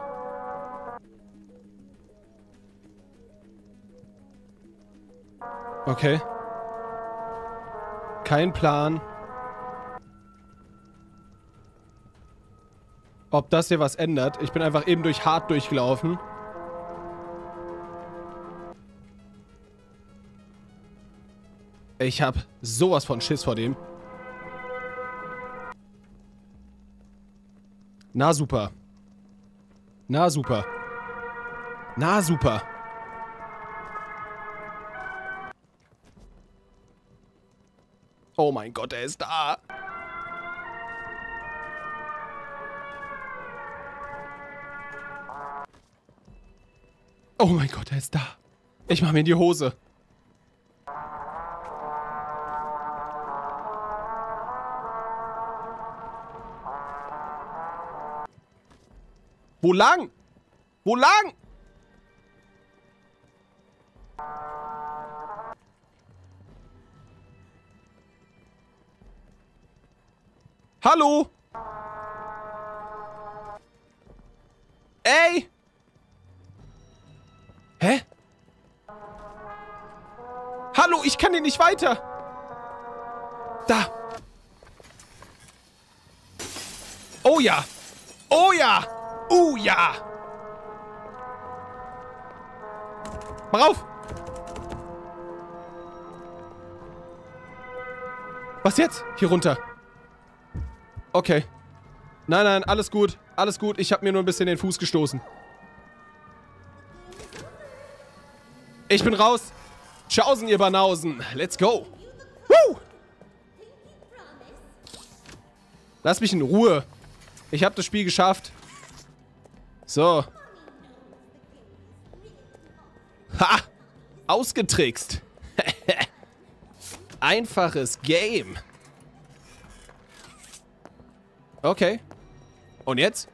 Okay. Kein Plan. Ob das hier was ändert. Ich bin einfach eben durch hart durchgelaufen. Ich hab sowas von Schiss vor dem. Na super. Na super. Na super. Oh mein Gott, er ist da. Oh mein Gott, er ist da. Ich mach mir in die Hose. Wo lang? Wo lang? Hallo? Ey! Hä? Hallo, ich kann hier nicht weiter. Da. Oh ja. Oh ja. Oh ja. Mach auf. Was jetzt? Hier runter. Okay. Nein, nein, alles gut. Alles gut. Ich habe mir nur ein bisschen den Fuß gestoßen. Ich bin raus. Tschaußen, ihr Banausen. Let's go. Woo! Lass mich in Ruhe. Ich habe das Spiel geschafft. So. Ha! Ausgetrickst. Einfaches Game. Okay. Und jetzt?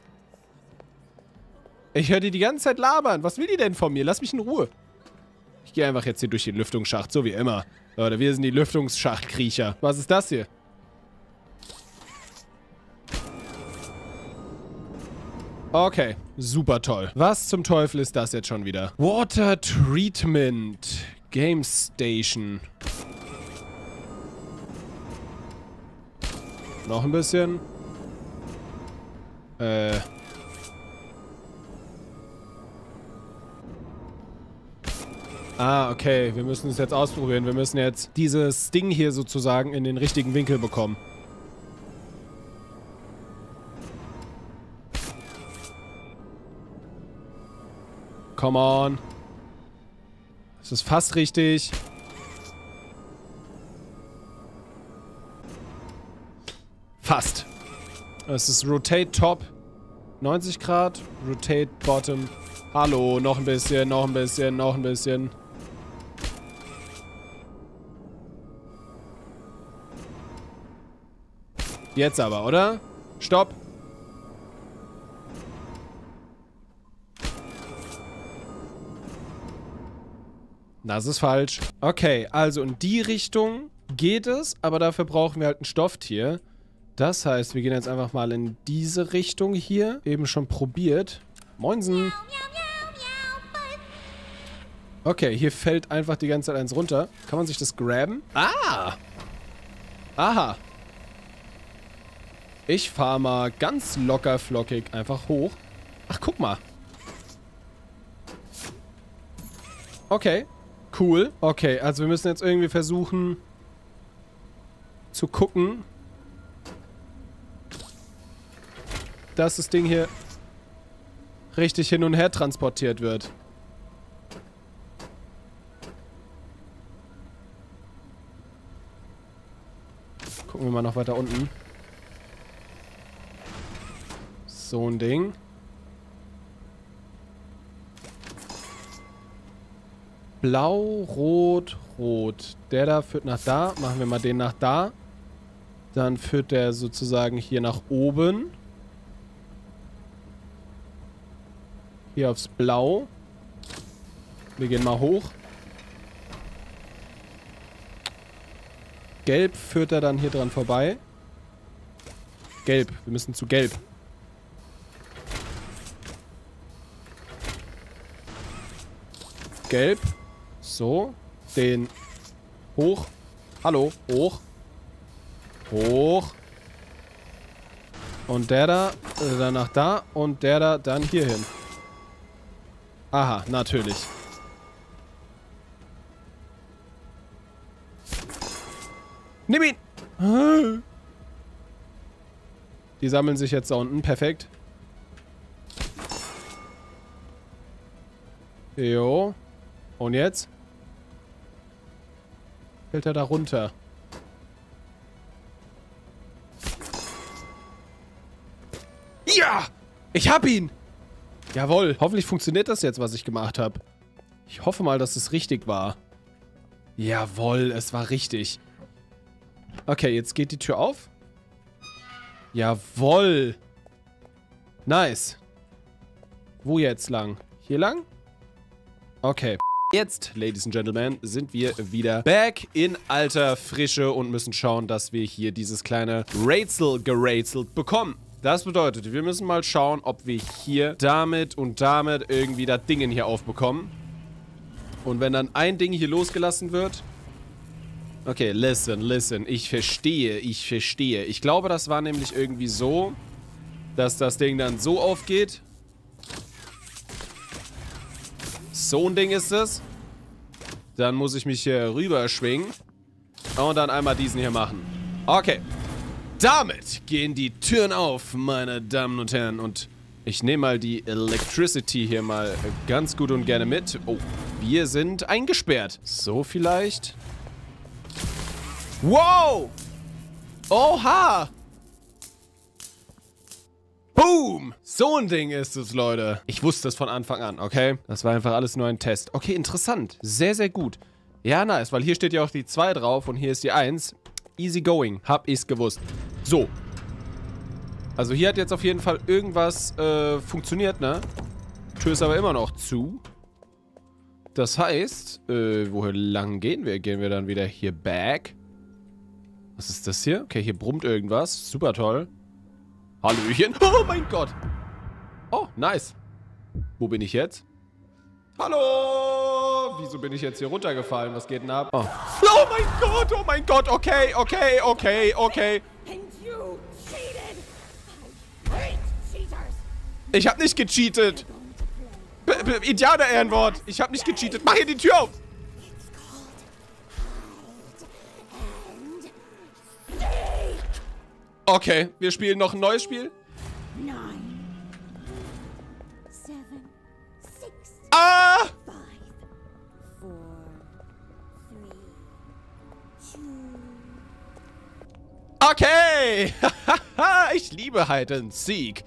Ich höre die die ganze Zeit labern. Was will die denn von mir? Lass mich in Ruhe. Ich gehe einfach jetzt hier durch den Lüftungsschacht, so wie immer. Leute, wir sind die Lüftungsschachtkriecher. Was ist das hier? Okay, super toll. Was zum Teufel ist das jetzt schon wieder? Water Treatment. Game Station. Noch ein bisschen. Äh... Ah, okay. Wir müssen es jetzt ausprobieren. Wir müssen jetzt dieses Ding hier sozusagen in den richtigen Winkel bekommen. Come on. Das ist fast richtig. Fast. Das ist Rotate Top. neunzig Grad. Rotate Bottom. Hallo. Noch ein bisschen, noch ein bisschen, noch ein bisschen. Jetzt aber, oder? Stopp. Das ist falsch. Okay, also in die Richtung geht es, aber dafür brauchen wir halt ein Stofftier. Das heißt, wir gehen jetzt einfach mal in diese Richtung hier. Eben schon probiert. Moinsen. Okay, hier fällt einfach die ganze Zeit eins runter. Kann man sich das graben? Ah! Aha. Ich fahre mal ganz locker flockig einfach hoch. Ach, guck mal. Okay. Cool. Okay, also wir müssen jetzt irgendwie versuchen zu gucken, dass das Ding hier richtig hin und her transportiert wird. Gucken wir mal noch weiter unten. So ein Ding. Blau, Rot, Rot. Der da führt nach da. Machen wir mal den nach da. Dann führt der sozusagen hier nach oben. Hier aufs Blau. Wir gehen mal hoch. Gelb führt er dann hier dran vorbei. Gelb. Wir müssen zu Gelb. Gelb. So. Den hoch. Hallo. Hoch. Hoch. Und der da. Äh, dann nach da. Und der da dann hier hin. Aha, natürlich. Nimm ihn! Die sammeln sich jetzt da unten. Perfekt. Jo. Und jetzt? Fällt er da runter? Ja! Ich hab ihn! Jawohl. Hoffentlich funktioniert das jetzt, was ich gemacht habe. Ich hoffe mal, dass es richtig war. Jawohl, es war richtig. Okay, jetzt geht die Tür auf. Jawohl. Nice. Wo jetzt lang? Hier lang? Okay. Jetzt, Ladies and Gentlemen, sind wir wieder back in alter Frische und müssen schauen, dass wir hier dieses kleine Rätsel gerätselt bekommen. Das bedeutet, wir müssen mal schauen, ob wir hier damit und damit irgendwie das Ding hier aufbekommen. Und wenn dann ein Ding hier losgelassen wird... Okay, listen, listen. Ich verstehe, ich verstehe. Ich glaube, das war nämlich irgendwie so, dass das Ding dann so aufgeht. So ein Ding ist es. Dann muss ich mich hier rüber schwingen. Und dann einmal diesen hier machen. Okay. Damit gehen die Türen auf, meine Damen und Herren. Und ich nehme mal die Electricity hier mal ganz gut und gerne mit. Oh, wir sind eingesperrt. So vielleicht. Wow! Oha! Boom! So ein Ding ist es, Leute. Ich wusste es von Anfang an, okay? Das war einfach alles nur ein Test. Okay, interessant. Sehr, sehr gut. Ja, nice, weil hier steht ja auch die zwei drauf und hier ist die eins. Easy going. Hab ich's gewusst. So. Also hier hat jetzt auf jeden Fall irgendwas äh, funktioniert, ne? Tür ist aber immer noch zu. Das heißt, äh, wohin lang gehen wir? Gehen wir dann wieder hier back? Was ist das hier? Okay, hier brummt irgendwas. Super toll. Hallöchen. Oh mein Gott. Oh, nice. Wo bin ich jetzt? Hallo. Wieso bin ich jetzt hier runtergefallen? Was geht denn ab? Oh. Oh mein Gott, oh mein Gott. Okay, okay, okay, okay. Ich hab nicht gecheatet. Indianer-Ehrenwort. Ich hab nicht gecheatet. Mach hier die Tür auf. Okay, wir spielen noch ein neues Spiel. Ah! Okay! Ich liebe Hide and Seek.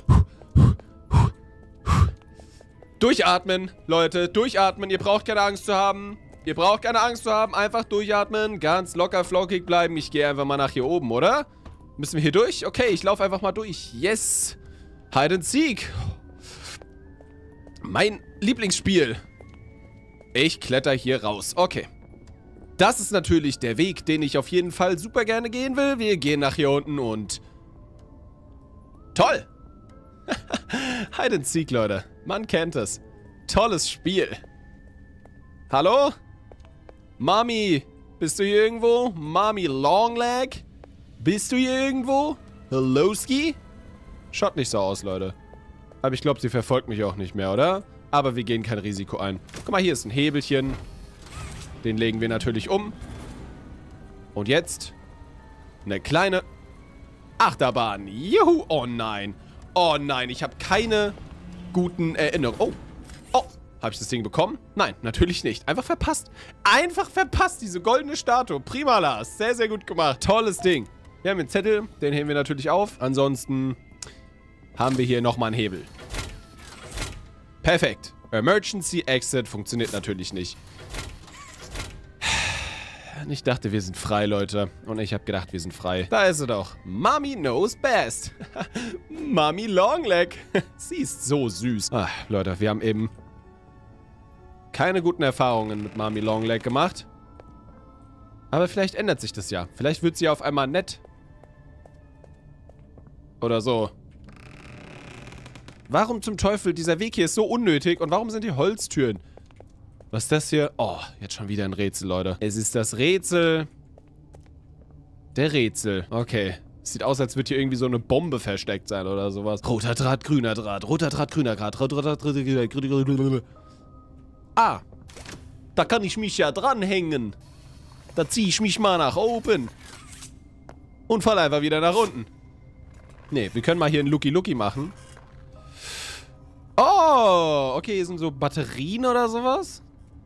Durchatmen, Leute. Durchatmen. Ihr braucht keine Angst zu haben. Ihr braucht keine Angst zu haben. Einfach durchatmen. Ganz locker flockig bleiben. Ich gehe einfach mal nach hier oben, oder? Müssen wir hier durch? Okay, ich laufe einfach mal durch. Yes! Hide and Seek. Mein Lieblingsspiel. Ich kletter hier raus. Okay. Das ist natürlich der Weg, den ich auf jeden Fall super gerne gehen will. Wir gehen nach hier unten und... Toll! Hide and Seek, Leute. Man kennt es. Tolles Spiel. Hallo? Mami, bist du hier irgendwo? Mami Longleg? Bist du hier irgendwo? Helloski? Schaut nicht so aus, Leute. Aber ich glaube, sie verfolgt mich auch nicht mehr, oder? Aber wir gehen kein Risiko ein. Guck mal, hier ist ein Hebelchen. Den legen wir natürlich um. Und jetzt eine kleine Achterbahn. Juhu. Oh nein. Oh nein, ich habe keine guten Erinnerungen. Oh. Oh. Habe ich das Ding bekommen? Nein, natürlich nicht. Einfach verpasst. Einfach verpasst, diese goldene Statue. Prima, Lars. Sehr, sehr gut gemacht. Tolles Ding. Wir haben einen Zettel. Den heben wir natürlich auf. Ansonsten haben wir hier nochmal einen Hebel. Perfekt. Emergency Exit funktioniert natürlich nicht. Ich dachte, wir sind frei, Leute. Und ich habe gedacht, wir sind frei. Da ist sie doch. Mommy knows best. Mommy Longleg. Sie ist so süß. Ach, Leute, wir haben eben keine guten Erfahrungen mit Mommy Longleg gemacht. Aber vielleicht ändert sich das ja. Vielleicht wird sie auf einmal nett. Oder so. Warum zum Teufel? Dieser Weg hier ist so unnötig. Und warum sind die Holztüren? Was ist das hier? Oh, jetzt schon wieder ein Rätsel, Leute. Es ist das Rätsel der Rätsel. Okay. Sieht aus, als würde hier irgendwie so eine Bombe versteckt sein oder sowas. Roter Draht, grüner Draht. Roter Draht, grüner Draht. Roter Draht, grüner Draht. Ah. Da kann ich mich ja dranhängen. Da ziehe ich mich mal nach oben. Und fall einfach wieder nach unten. Nee, wir können mal hier einen Lucky-Lucky machen. Oh, okay, hier sind so Batterien oder sowas.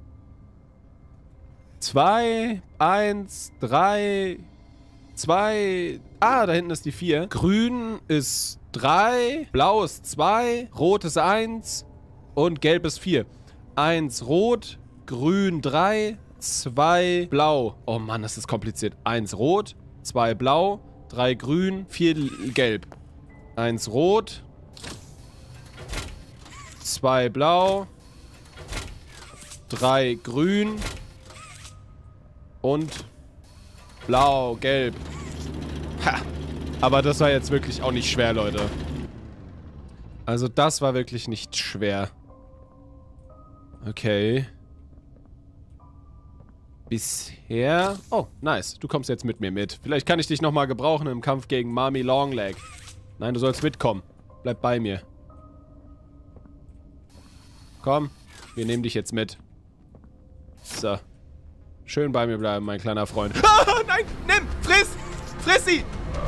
Zwei, eins, drei, zwei. Ah, da hinten ist die vier. Grün ist drei, blau ist zwei, rot ist eins und gelb ist vier. Eins rot, grün drei, zwei blau. Oh Mann, das ist kompliziert. Eins rot, zwei blau, drei grün, vier gelb. Eins rot, zwei blau, drei grün und blau, gelb. Ha! Aber das war jetzt wirklich auch nicht schwer, Leute. Also das war wirklich nicht schwer. Okay. Bisher... Oh, nice. Du kommst jetzt mit mir mit. Vielleicht kann ich dich nochmal gebrauchen im Kampf gegen Mommy Longleg. Nein, du sollst mitkommen. Bleib bei mir. Komm, wir nehmen dich jetzt mit. So. Schön bei mir bleiben, mein kleiner Freund. Ah, nein, nimm, friss, friss sie.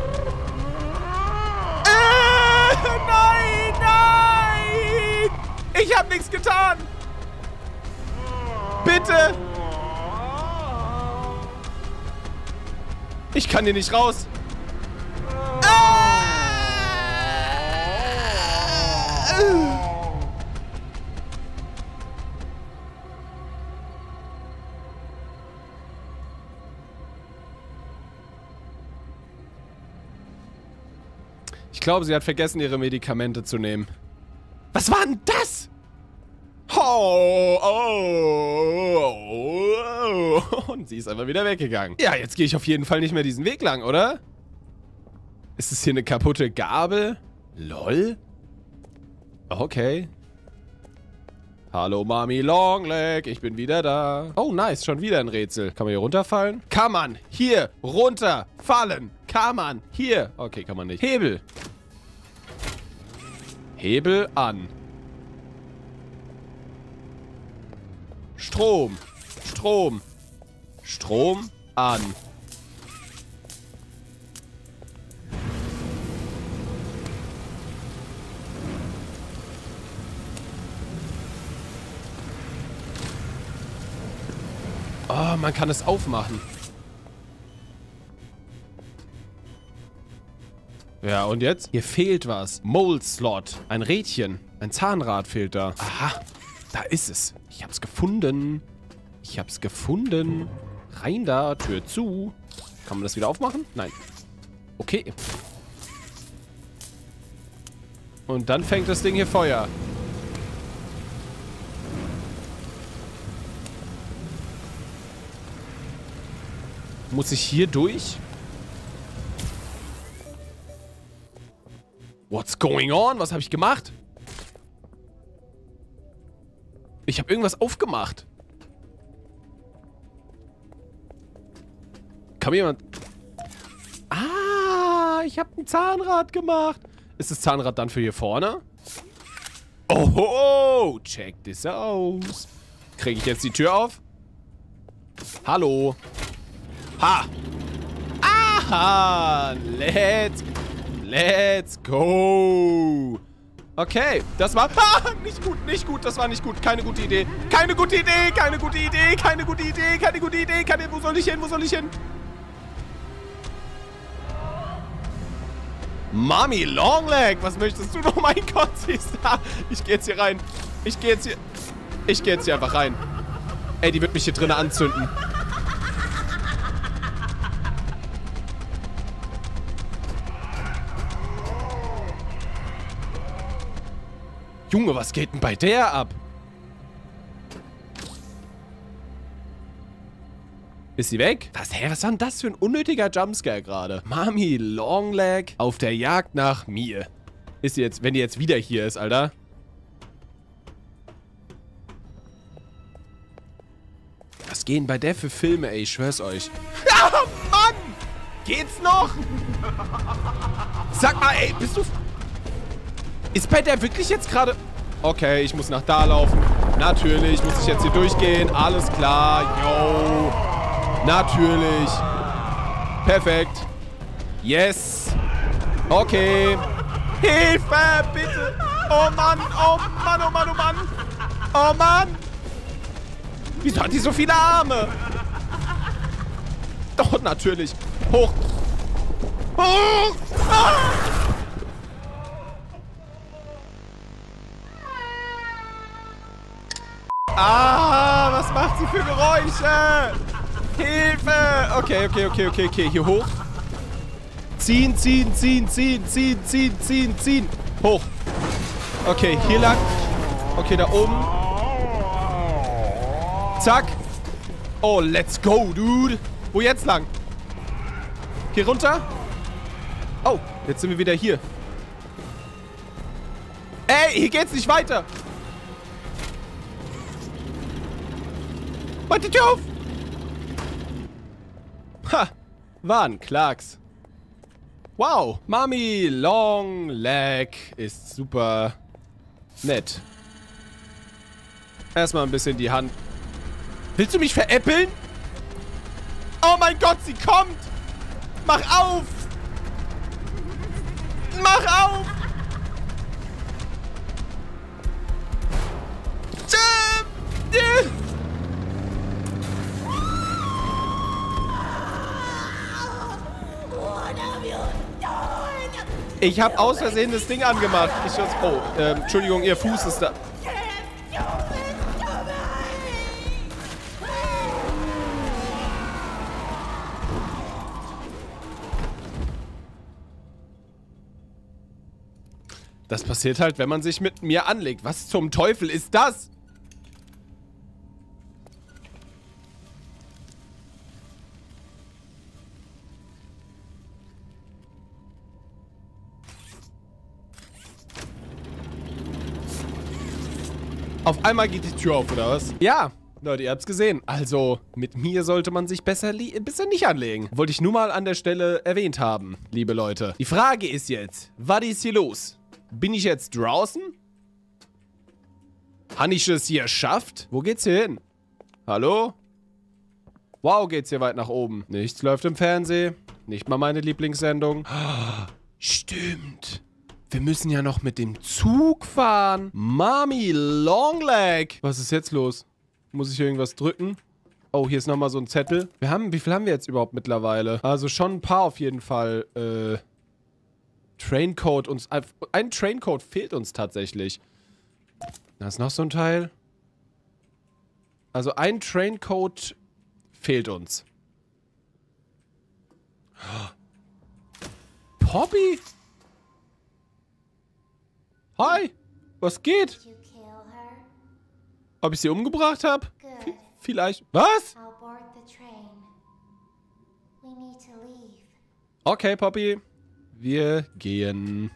Äh, nein, nein. Ich hab nichts getan. Bitte. Ich kann hier nicht raus. Ich glaube, sie hat vergessen, ihre Medikamente zu nehmen. Was war denn das? Oh, oh, oh, oh. Und sie ist einfach wieder weggegangen. Ja, jetzt gehe ich auf jeden Fall nicht mehr diesen Weg lang, oder? Ist es hier eine kaputte Gabel? Lol? Okay. Hallo, Mommy Longleg, ich bin wieder da. Oh, nice, schon wieder ein Rätsel. Kann man hier runterfallen? Kann man hier runterfallen? Kann man hier? Okay, kann man nicht. Hebel. Hebel an. Strom. Strom. Strom an. Oh, man kann es aufmachen. Ja, und jetzt? Hier fehlt was. Mold Slot. Ein Rädchen. Ein Zahnrad fehlt da. Aha. Da ist es. Ich hab's gefunden. Ich hab's gefunden. Rein da. Tür zu. Kann man das wieder aufmachen? Nein. Okay. Und dann fängt das Ding hier Feuer. Muss ich hier durch? What's going on? Was habe ich gemacht? Ich habe irgendwas aufgemacht. Kann mir jemand... Ah, ich habe ein Zahnrad gemacht. Ist das Zahnrad dann für hier vorne? Oh, check this aus. Kriege ich jetzt die Tür auf? Hallo. Ha. Aha. Let's, let's go. Okay, das war... Ah, nicht gut, nicht gut, das war nicht gut. Keine gute Idee. Keine gute Idee, keine gute Idee, keine gute Idee, keine gute Idee. Keine... Wo soll ich hin, wo soll ich hin? Mami Longleg, was möchtest du? Oh mein Gott, sie ist da. Ich gehe jetzt hier rein. Ich gehe jetzt hier... Ich gehe jetzt hier einfach rein. Ey, die wird mich hier drinnen anzünden. Junge, was geht denn bei der ab? Ist sie weg? Was, hä? Was war denn das für ein unnötiger Jumpscare gerade? Mami Longleg auf der Jagd nach mir. Ist sie jetzt, wenn die jetzt wieder hier ist, Alter? Was gehen bei der für Filme, ey? Ich schwör's euch. Ja, Mann! Geht's noch? Sag mal, ey, bist du... Ist bei der wirklich jetzt gerade... Okay, ich muss nach da laufen. Natürlich muss ich jetzt hier durchgehen. Alles klar. Yo. Natürlich. Perfekt. Yes. Okay. Hilfe, bitte. Oh Mann, oh Mann, oh Mann, oh Mann. Oh Mann. Wieso hat die so viele Arme? Doch, natürlich. Hoch. Hoch. Ah. Ah, was macht sie für Geräusche? Hilfe! Okay, okay, okay, okay, okay. Hier hoch. Ziehen, ziehen, ziehen, ziehen, ziehen, ziehen, ziehen, ziehen. Hoch. Okay, hier lang. Okay, da oben. Zack. Oh, let's go, dude. Wo jetzt lang? Hier runter? Oh, jetzt sind wir wieder hier. Ey, hier geht's nicht weiter. Mach die Tür auf! Ha! War ein Klacks. Wow! Mami Longleg ist super nett. Erstmal ein bisschen die Hand. Willst du mich veräppeln? Oh mein Gott, sie kommt! Mach auf! Mach auf! Ich habe aus Versehen das Ding angemacht. Ich, oh, ähm, Entschuldigung, ihr Fuß ist da. Das passiert halt, wenn man sich mit mir anlegt. Was zum Teufel ist das? Auf einmal geht die Tür auf, oder was? Ja, Leute, ihr habt's gesehen. Also, mit mir sollte man sich besser, besser nicht anlegen. Wollte ich nur mal an der Stelle erwähnt haben, liebe Leute. Die Frage ist jetzt, was ist hier los? Bin ich jetzt draußen? Habe ich es hier geschafft? Wo geht's hier hin? Hallo? Wow, geht's hier weit nach oben. Nichts läuft im Fernsehen. Nicht mal meine Lieblingssendung. Stimmt. Wir müssen ja noch mit dem Zug fahren. Mami Longleg. Was ist jetzt los? Muss ich irgendwas drücken? Oh, hier ist nochmal so ein Zettel. Wir haben, wie viel haben wir jetzt überhaupt mittlerweile? Also schon ein paar auf jeden Fall. Äh, Traincode uns. Ein Traincode fehlt uns tatsächlich. Da ist noch so ein Teil. Also ein Traincode fehlt uns. Poppy? Hi, was geht? Ob ich sie umgebracht habe? Vielleicht. Was? Okay, Poppy. Wir gehen.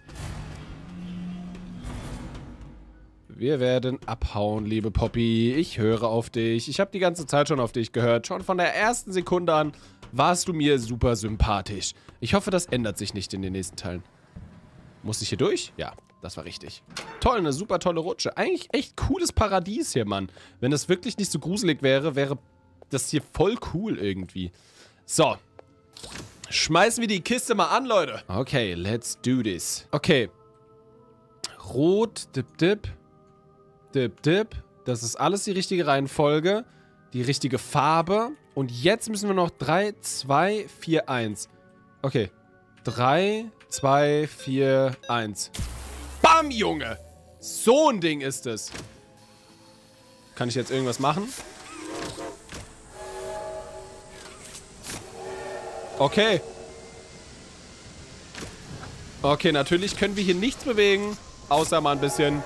Wir werden abhauen, liebe Poppy. Ich höre auf dich. Ich habe die ganze Zeit schon auf dich gehört. Schon von der ersten Sekunde an warst du mir super sympathisch. Ich hoffe, das ändert sich nicht in den nächsten Teilen. Muss ich hier durch? Ja. Das war richtig. Toll, eine super tolle Rutsche. Eigentlich echt cooles Paradies hier, Mann. Wenn das wirklich nicht so gruselig wäre, wäre das hier voll cool irgendwie. So. Schmeißen wir die Kiste mal an, Leute. Okay, let's do this. Okay. Rot, dip, dip. Dip, dip. Das ist alles die richtige Reihenfolge. Die richtige Farbe. Und jetzt müssen wir noch drei, zwei, vier, eins. Okay. drei, zwei, vier, eins. Bam, Junge! So ein Ding ist es. Kann ich jetzt irgendwas machen? Okay. Okay, natürlich können wir hier nichts bewegen. Außer mal ein bisschen...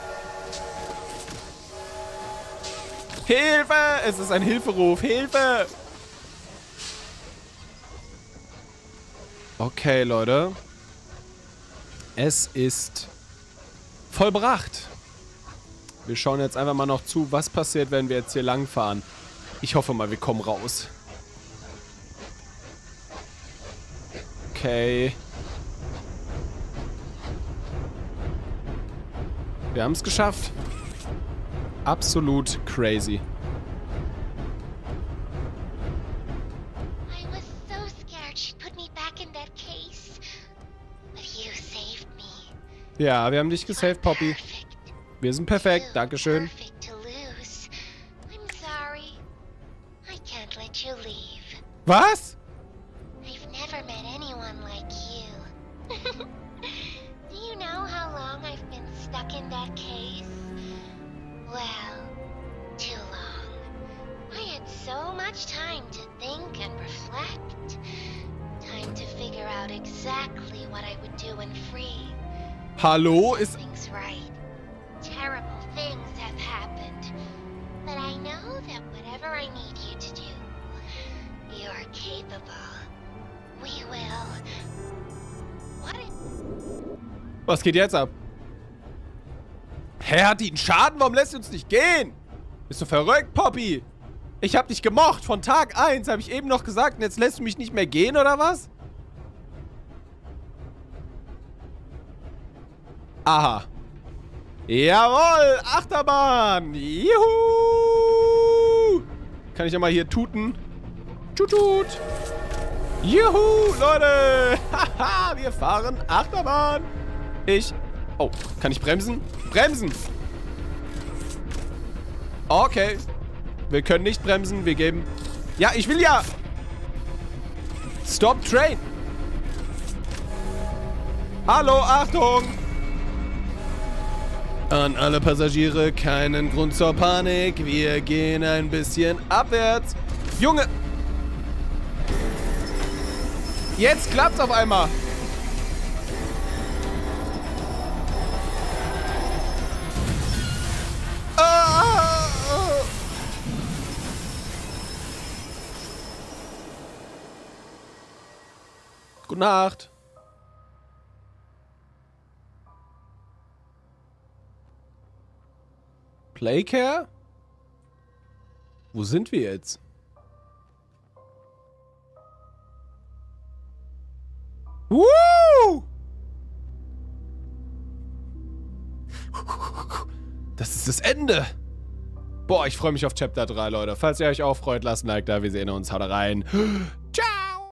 Hilfe! Es ist ein Hilferuf. Hilfe! Okay, Leute. Es ist vollbracht. Wir schauen jetzt einfach mal noch zu, was passiert, wenn wir jetzt hier lang fahren. Ich hoffe mal, wir kommen raus. Okay. Wir haben es geschafft. Absolut crazy. I was so scared she'd put me back in that case. But you saved me. Ja, wir haben dich gesaved, Poppy. Perfect. Wir sind perfekt. Too Dankeschön. perfect to lose. I'm sorry. I can't let you leave. Was? I've never met anyone like you. Do you know how long I've been stuck in that case? Well, too long. I had so much time to think and reflect. Time to figure out exactly what I would do when free. Hallo? Ist... Something's right. Terrible things have happened. But I know that whatever I need you to do, you're capable. We will. What if... Was geht jetzt ab? Hä, hat die einen Schaden? Warum lässt sie uns nicht gehen? Bist du verrückt, Poppy? Ich hab dich gemocht. Von Tag eins habe ich eben noch gesagt. Und jetzt lässt du mich nicht mehr gehen, oder was? Aha. Jawohl, Achterbahn. Juhu. Kann ich ja mal hier tuten. Tut, tut. Juhu, Leute. Haha, wir fahren Achterbahn. Ich... Oh, kann ich bremsen? Bremsen! Okay. Wir können nicht bremsen, wir geben... Ja, ich will ja! Stop Train! Hallo, Achtung! An alle Passagiere, keinen Grund zur Panik. Wir gehen ein bisschen abwärts. Junge! Jetzt klappt's auf einmal! Gute Nacht. Playcare? Wo sind wir jetzt? Woo! Das ist das Ende. Boah, ich freue mich auf Chapter drei, Leute. Falls ihr euch auch freut, lasst ein Like da. Wir sehen uns. Haut rein.